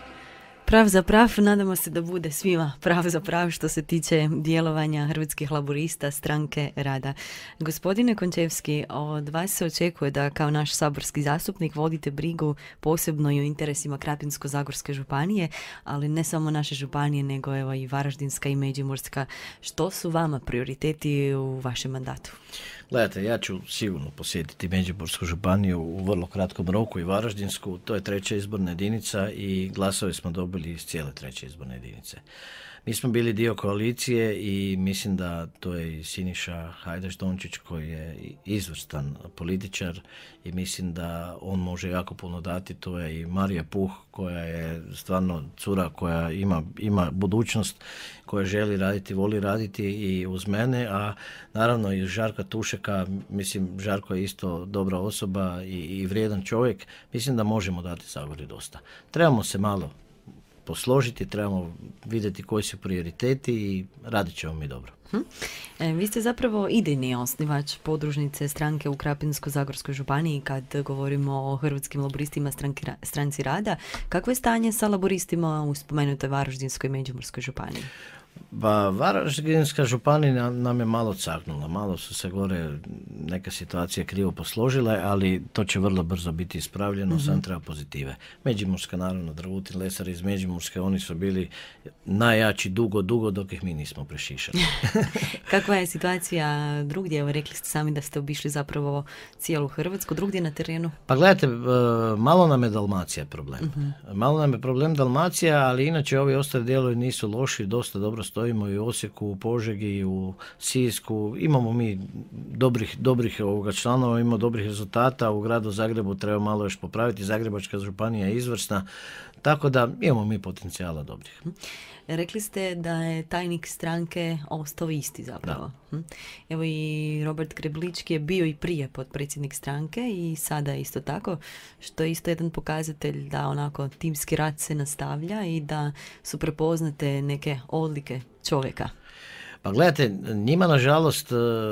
S4: Prav za prav, nadamo se da bude svima prav za prav što se tiče djelovanja Hrvatskih laburista, Stranke rada. Gospodine Končevski, od vas se očekuje da kao naš saborski zastupnik vodite brigu posebno i o interesima Krapinsko-zagorske županije, ali ne samo naše županije, nego evo i Varaždinska i Međimurska. Što su vama prioriteti u vašem mandatu?
S7: Gledajte, ja ću sigurno posjetiti Međimursku županiju u vrlo kratkom roku i Varaždinsku. To je treća izborna jedinica i glasove smo dobili iz cijele treće izborne jedinice. Mi smo bili dio koalicije i mislim da to je i Siniša Hajdaš Dončić koji je izvrstan političar i mislim da on može jako puno dati. To je i Marija Puh koja je stvarno cura koja ima, ima budućnost, koja želi raditi, voli raditi i uz mene, a naravno i Žarka Tušeka, mislim Žarko je isto dobra osoba i, i vrijedan čovjek, mislim da možemo dati Zagorju dosta. Trebamo se malo posložiti, trebamo vidjeti koji su prioriteti i radit ćemo mi dobro.
S4: Hm. E, vi ste zapravo idejni osnivač podružnice stranke u Krapinsko-zagorskoj županiji kad govorimo o Hrvatskim laburistima stranki, stranci rada. Kakvo je stanje sa laburistima u spomenutoj Varaždinskoj i Međimurskoj županiji?
S7: Ba, Varaždinska županija nam je malo caknula, malo su se gore neke situacije krivo posložile, ali to će vrlo brzo biti ispravljeno, mm-hmm. sam treba pozitive. Međimurska, naravno, Dragutin Lesar iz Međimurske, oni su bili najjači dugo, dugo dok ih mi nismo prešišali.
S4: Kakva je situacija drugdje? Evo, rekli ste sami da ste obišli zapravo cijelu Hrvatsku, drugdje na terenu?
S7: Pa gledajte, malo nam je Dalmacija problem. Mm-hmm. Malo nam je problem Dalmacija, ali inače ovi ostali dijelovi nisu loši, dosta dobro stojimo i u Osijeku, u Požegi, u Sisku. Imamo mi dobrih, dobrih ovoga članova, imamo dobrih rezultata. U gradu Zagrebu treba malo još popraviti. Zagrebačka županija je izvrsna. Tako da imamo mi potencijala dobrih.
S4: Rekli ste da je tajnik stranke ostao isti zapravo. Da. Evo i Robert Greblički je bio i prije potpredsjednik stranke i sada je isto tako, što je isto jedan pokazatelj da onako timski rad se nastavlja i da su prepoznate neke odlike čovjeka.
S7: Pa gledajte, njima nažalost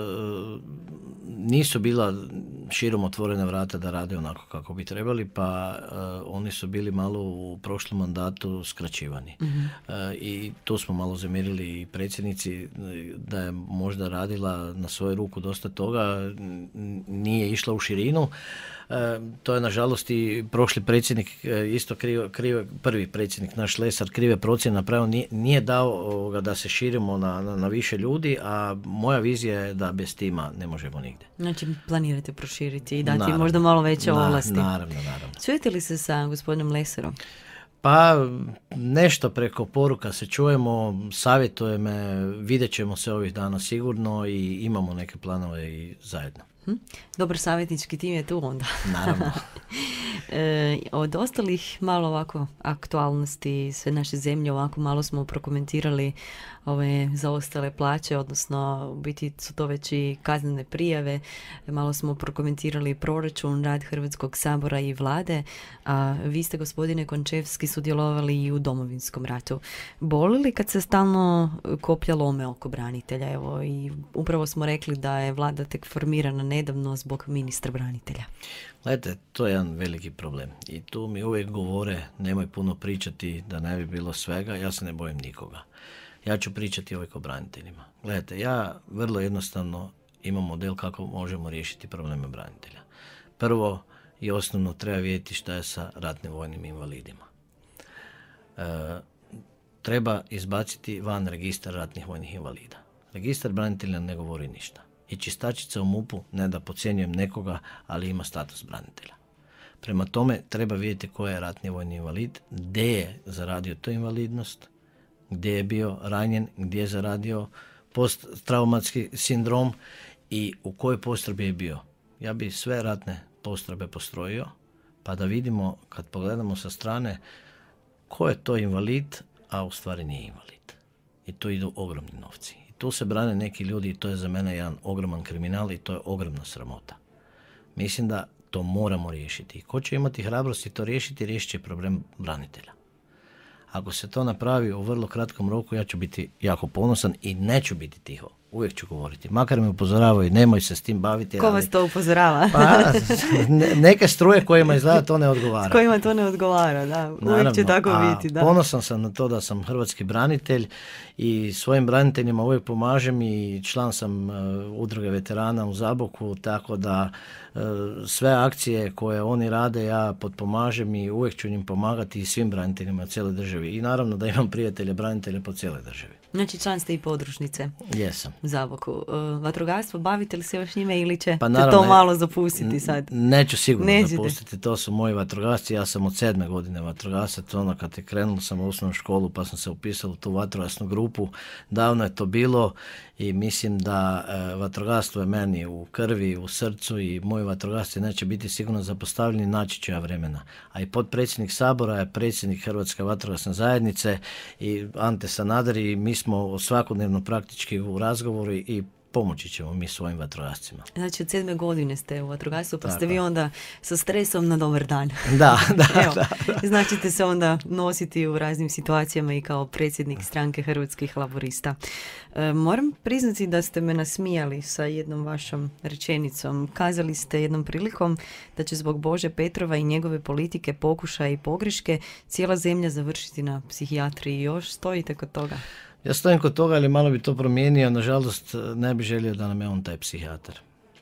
S7: nisu bila širom otvorena vrata da rade onako kako bi trebali, pa uh, oni su bili malo u prošlom mandatu skraćivani. Mm-hmm. Uh, I to smo malo zamjerili i predsjednici da je možda radila na svoju ruku dosta toga, nije išla u širinu. Uh, to je nažalost i prošli predsjednik, uh, isto krivo, krivo, prvi predsjednik naš Lesar krive procjene napravio, nije, nije dao ovoga, da se širimo na, na, na više ljudi, a moja vizija je da bez tima ne možemo nigdje.
S4: Znači planirate proširiti i dati naravno, možda malo veće na, ovlasti.
S7: Naravno, naravno.
S4: Čujete li se sa gospodinom Lesarom?
S7: Pa nešto preko poruka se čujemo, savjetuje me, vidjet ćemo se ovih dana sigurno i imamo neke planove i zajedno.
S4: Hm? Dobar savjetnički tim je tu onda.
S7: Naravno.
S4: E, od ostalih malo ovako aktualnosti sve naše zemlje, ovako malo smo prokomentirali ove zaostale plaće, odnosno u biti su to već i kaznene prijave, malo smo prokomentirali proračun, rad Hrvatskog sabora i vlade, a vi ste, gospodine Končevski, sudjelovali i u Domovinskom ratu. Boli li kad se stalno koplja lome oko branitelja? Evo, i upravo smo rekli da je vlada tek formirana nedavno zbog ministra branitelja.
S7: Gledajte, to je jedan veliki problem i tu mi uvijek govore nemoj puno pričati da ne bi bilo svega, ja se ne bojim nikoga. Ja ću pričati uvijek o braniteljima. Gledajte, ja vrlo jednostavno imam model kako možemo riješiti probleme branitelja. Prvo i osnovno treba vidjeti šta je sa ratnim vojnim invalidima. E, treba izbaciti van registar ratnih vojnih invalida. Registar branitelja ne govori ništa. I čistačica u MUP-u, ne da podcjenjujem nekoga, ali ima status branitelja. Prema tome treba vidjeti ko je ratni vojni invalid, gdje je zaradio tu invalidnost, gdje je bio ranjen, gdje je zaradio posttraumatski sindrom i u kojoj postrojbi je bio. Ja bi sve ratne postrojbe postrojio, pa da vidimo, kad pogledamo sa strane, ko je to invalid, a u stvari nije invalid. I tu idu ogromni novci. I tu se brane neki ljudi i to je za mene jedan ogroman kriminal i to je ogromna sramota. Mislim da to moramo riješiti. I ko će imati hrabrosti to riješiti, riješit će problem branitelja. Ako se to napravi u vrlo kratkom roku, ja ću biti jako ponosan i neću biti tiho. Uvijek ću govoriti. Makar me upozoravaju, nemoj se s tim baviti.
S4: Ko
S7: ali...
S4: vas to upozorava?
S7: Pa, ne, neke struje kojima izgleda to ne odgovara.
S4: S kojima to ne odgovara, da. Uvijek
S7: Naravno,
S4: će tako
S7: a
S4: biti. Da.
S7: Ponosan sam na to da sam hrvatski branitelj i svojim braniteljima uvijek pomažem i član sam uh, udruge veterana u Zaboku, tako da uh, sve akcije koje oni rade ja potpomažem i uvijek ću njim pomagati i svim braniteljima cijele državi. I naravno da imam prijatelje branitelje po cijeloj državi.
S4: Znači član ste i podružnice.
S7: Jesam.
S4: U Zaboku. Uh, vatrogastvo, bavite li se još njime ili će
S7: pa naravno,
S4: to malo zapustiti sad?
S7: Neću sigurno
S4: Nećete.
S7: zapustiti, to su moji vatrogasci, ja sam od sedme godine vatrogasac, ono kad je krenulo sam u osnovnu školu pa sam se upisao u tu vatrogasnu grupu, davno je to bilo i mislim da e, vatrogastvo je meni u krvi, u srcu i moji vatrogasci neće biti sigurno zapostavljeni, naći ću ja vremena. A i potpredsjednik Sabora je predsjednik Hrvatske vatrogasne zajednice i Ante Sanader i mi smo svakodnevno praktički u razgovoru i pomoći ćemo mi svojim vatrogascima.
S4: Znači od sedme godine ste u vatrogastvu, pa
S7: Tako.
S4: ste vi onda sa stresom na dobar dan.
S7: Da, da,
S4: Evo,
S7: da, da.
S4: Znači ćete se onda nositi u raznim situacijama i kao predsjednik stranke Hrvatskih laborista. E, moram priznati da ste me nasmijali sa jednom vašom rečenicom. Kazali ste jednom prilikom da će zbog Bože Petrova i njegove politike, pokušaja i pogreške cijela zemlja završiti na psihijatriji. Još stojite kod toga?
S7: Ja stojim kod toga, ali malo bi to promijenio. Nažalost, ne bi želio da nam je on taj psihijatar.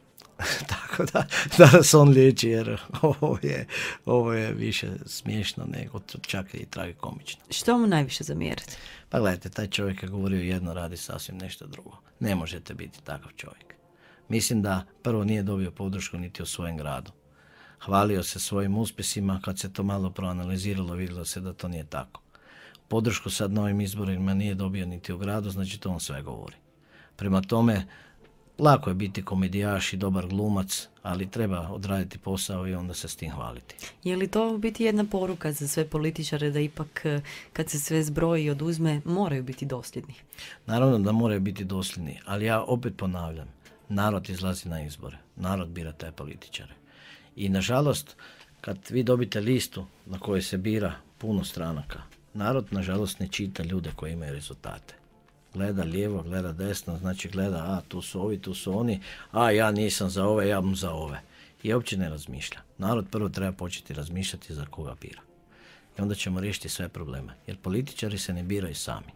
S7: Tako da, da nas on liječi, jer ovo je, ovo je više smiješno nego čak i tragikomično.
S4: Što mu najviše zamjerate?
S7: Pa gledajte, taj čovjek je govorio jedno, radi sasvim nešto drugo. Ne možete biti takav čovjek. Mislim da prvo nije dobio podršku niti u svojem gradu. Hvalio se svojim uspjesima, kad se to malo proanaliziralo, vidjelo se da to nije tako. Podršku sad novim izborima nije dobio niti u gradu, znači to on sve govori. Prema tome, lako je biti komedijaš i dobar glumac, ali treba odraditi posao i onda se s tim hvaliti.
S4: Je li to biti jedna poruka za sve političare da ipak kad se sve zbroji i oduzme moraju biti dosljedni?
S7: Naravno da moraju biti dosljedni, ali ja opet ponavljam, narod izlazi na izbore, narod bira te političare. I nažalost, kad vi dobite listu na kojoj se bira puno stranaka, narod nažalost ne čita ljude koji imaju rezultate. Gleda lijevo, gleda desno, znači gleda, a tu su ovi, tu su oni, a ja nisam za ove, ja bom za ove. I uopće ne razmišlja. Narod prvo treba početi razmišljati za koga bira. I onda ćemo riješiti sve probleme, jer političari se ne biraju sami.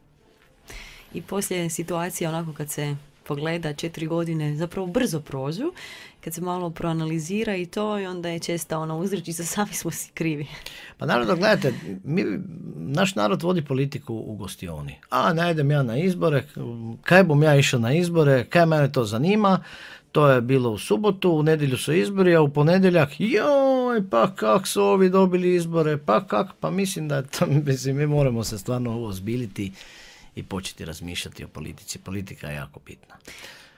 S4: I poslije situacije, onako kad se pogleda, četiri godine zapravo brzo prođu, kad se malo proanalizira i to, i onda je česta ona uzrečica, sami smo si krivi.
S7: Pa naravno, gledajte, mi, naš narod vodi politiku u gostioni. A, ne idem ja na izbore, kaj bom ja išao na izbore, kaj mene to zanima, to je bilo u subotu, u nedjelju su izbori, a u ponedjeljak, joj, pa kak su ovi dobili izbore, pa kak, pa mislim da to, mislim, mi moramo se stvarno ovo zbiliti i početi razmišljati o politici. Politika je jako bitna.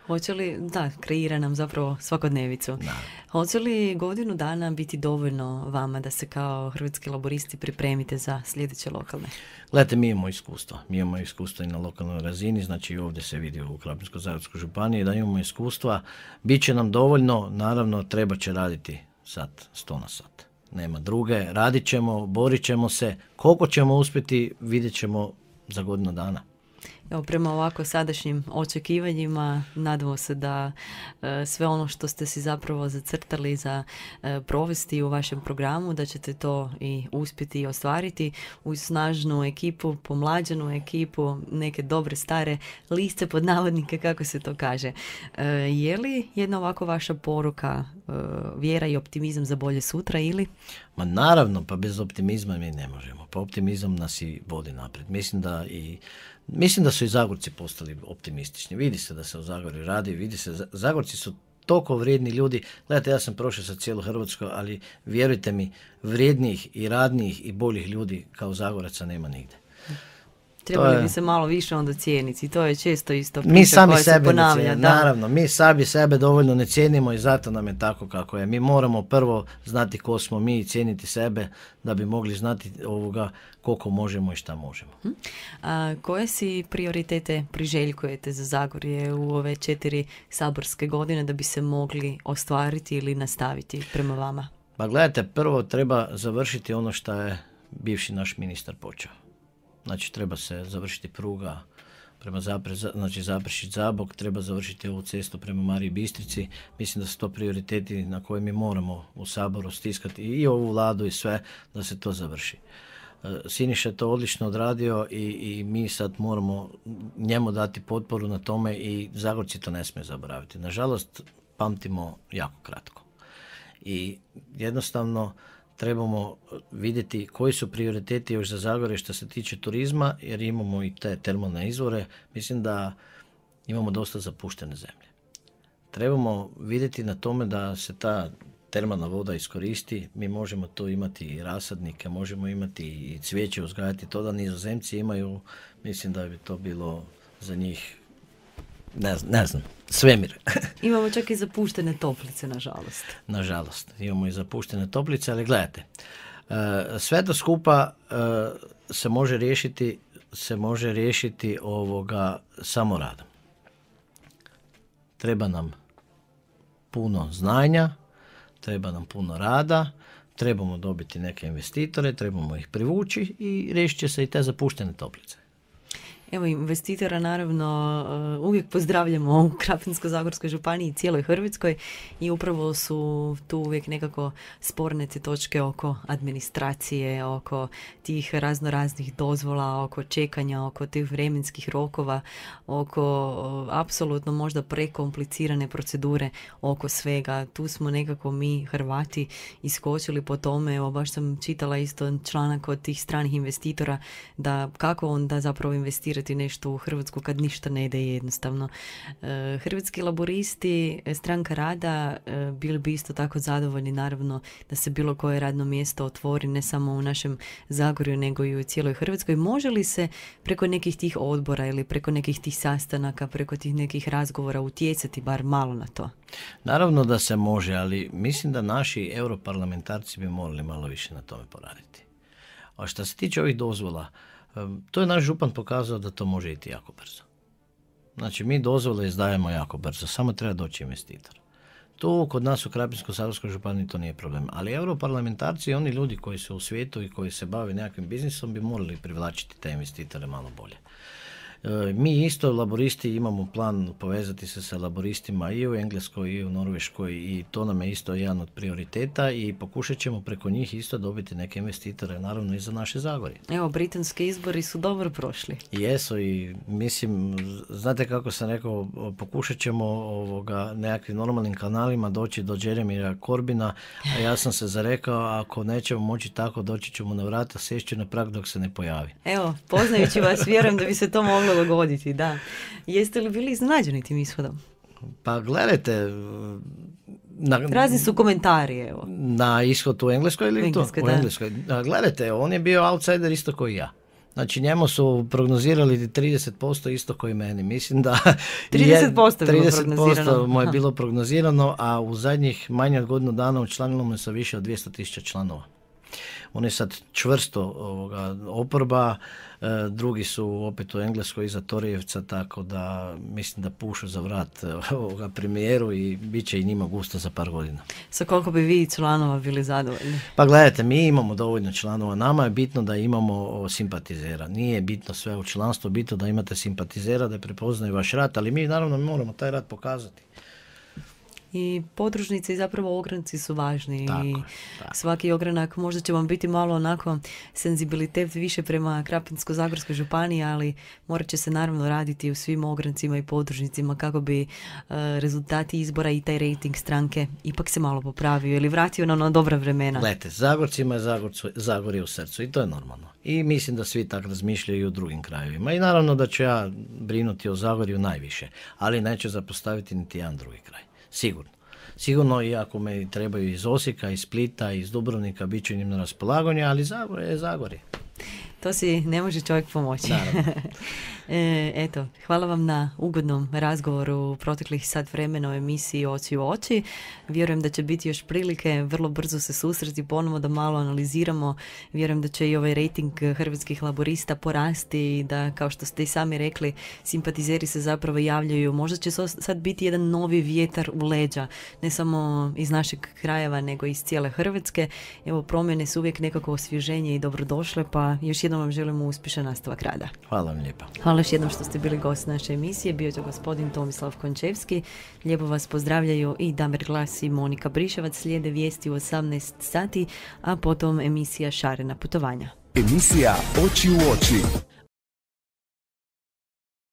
S4: Hoće li, da, kreira nam zapravo svakodnevicu.
S7: Da.
S4: Hoće li godinu dana biti dovoljno vama da se kao Hrvatski laboristi pripremite za sljedeće lokalne?
S7: Gledajte, mi imamo iskustvo. Mi imamo iskustvo i na lokalnoj razini, znači i ovdje se vidi u Krapinsko-zagorskoj županiji da imamo iskustva. Biće nam dovoljno, naravno treba će raditi sad sto na sat. Nema druge, radit ćemo, borit ćemo se. Koliko ćemo uspjeti, vidjet ćemo za godinu dana.
S4: Evo, prema ovako sadašnjim očekivanjima nadamo se da e, sve ono što ste si zapravo zacrtali za e, provesti u vašem programu, da ćete to i uspjeti i ostvariti uz snažnu ekipu, pomlađenu ekipu, neke dobre stare liste pod navodnike, kako se to kaže. E, je li jedna ovako vaša poruka e, vjera i optimizam za bolje sutra ili?
S7: Ma naravno, pa bez optimizma mi ne možemo. Pa optimizam nas i vodi naprijed. Mislim da i Mislim da su i Zagorci postali optimistični. Vidi se da se u Zagorju radi, vidi se, Zagorci su toliko vrijedni ljudi. Gledajte, ja sam prošao sa cijelu Hrvatsku, ali vjerujte mi, vrijednijih i radnijih i boljih ljudi kao Zagoraca nema nigdje.
S4: Trebali
S7: je...
S4: bi se malo više onda cijeniti. To je često isto
S7: priča
S4: mi sami
S7: koja
S4: se
S7: sebe
S4: ponavlja.
S7: Ne cijenimo, naravno, mi sami sebe dovoljno ne cijenimo i zato nam je tako kako je. Mi moramo prvo znati ko smo mi i cijeniti sebe da bi mogli znati ovoga koliko možemo i šta možemo.
S4: Hm? A koje si prioritete priželjkujete za Zagorje u ove četiri saborske godine da bi se mogli ostvariti ili nastaviti prema vama?
S7: Pa gledajte, prvo treba završiti ono što je bivši naš ministar počeo. Znači treba se završiti pruga prema Zapre, znači Zaprešić-Zabok, treba završiti ovu cestu prema Mariji Bistrici. Mislim da su to prioriteti na koje mi moramo u Saboru stiskati i ovu vladu i sve da se to završi. Siniša je to odlično odradio i, i mi sad moramo njemu dati potporu na tome i Zagorci to ne smiju zaboraviti. Nažalost, pamtimo jako kratko. I jednostavno trebamo vidjeti koji su prioriteti još za Zagorje što se tiče turizma, jer imamo i te termalne izvore. Mislim da imamo dosta zapuštene zemlje. Trebamo vidjeti na tome da se ta termalna voda iskoristi. Mi možemo tu imati i rasadnike, možemo imati i cvijeće uzgajati. To da Nizozemci imaju, mislim da bi to bilo za njih, ne znam, ne znam svemir.
S4: Imamo čak i zapuštene toplice, nažalost.
S7: Nažalost, imamo i zapuštene toplice, ali gledajte, sve to skupa se može riješiti, se može riješiti ovoga samo radom. Treba nam puno znanja, treba nam puno rada, trebamo dobiti neke investitore, trebamo ih privući i riješit će se i te zapuštene toplice.
S4: Evo, investitora naravno uvijek pozdravljamo u Krapinsko-zagorskoj županiji i cijeloj Hrvatskoj i upravo su tu uvijek nekako sporne te točke oko administracije, oko tih razno raznih dozvola, oko čekanja, oko tih vremenskih rokova, oko apsolutno možda prekomplicirane procedure oko svega. Tu smo nekako mi Hrvati iskočili po tome. Evo, baš sam čitala isto članak od tih stranih investitora da kako onda zapravo investirati nešto u Hrvatsku kad ništa ne ide jednostavno. Hrvatski laboristi, Stranka rada, bili bi isto tako zadovoljni naravno da se bilo koje radno mjesto otvori ne samo u našem Zagorju nego i u cijeloj Hrvatskoj. Može li se preko nekih tih odbora ili preko nekih tih sastanaka, preko tih nekih razgovora utjecati bar malo na to?
S7: Naravno da se može, ali mislim da naši europarlamentarci bi morali malo više na tome poraditi. A što se tiče ovih dozvola, to je naš župan pokazao da to može iti jako brzo. Znači, mi dozvole izdajemo jako brzo, samo treba doći investitor. Tu kod nas u Krapinsko-zagorskoj županiji to nije problem, ali europarlamentarci i oni ljudi koji su u svijetu i koji se bave nekakvim biznisom bi morali privlačiti te investitore malo bolje. Mi isto, laboristi, imamo plan povezati se sa laboristima i u Engleskoj i u Norveškoj i to nam je isto jedan od prioriteta i pokušat ćemo preko njih isto dobiti neke investitore, naravno i za naše Zagorje.
S4: Evo, britanski izbori su dobro prošli.
S7: Jesu i mislim, znate kako sam rekao, pokušat ćemo ovoga, nekakvim normalnim kanalima doći do Jeremya Corbina, a ja sam se zarekao, ako nećemo moći tako, doći ćemo na vrata, sešću na prag dok se ne pojavi.
S4: Evo, poznajući vas, vjerujem da bi se to moglo dogoditi, da. Jeste li bili iznenađeni tim ishodom?
S7: Pa gledajte, na,
S4: razni su komentari, evo.
S7: Na ishod u Engleskoj ili
S4: Engleskoj,
S7: to? U Engleskoj. Da. Gledajte, on je bio outsider isto kao i ja. Znači njemu su prognozirali trideset posto isto koji meni. Mislim da
S4: trideset posto je bilo
S7: trideset posto
S4: prognozirano.
S7: mu je bilo prognozirano, a u zadnjih manje od godinu dana učlanilo mu se više od dvjesto tisuća članova. On je sad čvrsto ovoga, oporba, e, drugi su opet u Engleskoj iza Torijevca, tako da mislim da pušu za vrat ovoga premijeru i bit će i njima gusto za par godina.
S4: Sa koliko bi vi članova bili zadovoljni?
S7: Pa gledajte, mi imamo dovoljno članova, nama je bitno da imamo o, simpatizera. Nije bitno sve u članstvu, bitno da imate simpatizera, da prepoznaju vaš rad, ali mi naravno moramo taj rad pokazati.
S4: I podružnice i zapravo ogranci su važni.
S7: Tako,
S4: I
S7: tako.
S4: svaki ogranak možda će vam biti malo onako senzibilitet više prema Krapinsko-zagorskoj županiji, ali morat će se naravno raditi u svim ograncima i podružnicima kako bi uh, rezultati izbora i taj rejting stranke ipak se malo popravio ili vratio na ona dobra vremena.
S7: Gledajte, Zagorcima je Zagorcu, Zagorje u srcu i to je normalno. I mislim da svi tako razmišljaju i u drugim krajevima. I naravno da ću ja brinuti o Zagorju najviše, ali neću zapostaviti niti jedan drugi kraj. Sigurno. Sigurno, i ako me trebaju iz Osijeka, iz Splita, iz Dubrovnika, bit ću njim na raspolaganju, ali Zagorje je Zagorje.
S4: To si ne može čovjek pomoći. e, eto, hvala vam na ugodnom razgovoru proteklih sat vremena o emisiji Oči u oči. Vjerujem da će biti još prilike vrlo brzo se susreti ponovo da malo analiziramo. Vjerujem da će i ovaj rejting Hrvatskih laborista porasti i da, kao što ste i sami rekli, simpatizeri se zapravo javljaju. Možda će sad biti jedan novi vjetar u leđa, ne samo iz našeg krajeva, nego iz cijele Hrvatske. Evo, promjene su uvijek nekako osvježenje i dobrodošle, pa još jednom vam želimo uspješan nastavak rada.
S7: Hvala vam lijepa.
S4: Hvala još jednom što ste bili gost naše emisije. Bio je to gospodin Tomislav Končevski. Lijepo vas pozdravljaju i Damir Glas i Monika Briševac. Slijede vijesti u osamnaest sati, a potom emisija Šarena putovanja.
S10: Emisija Oči u oči.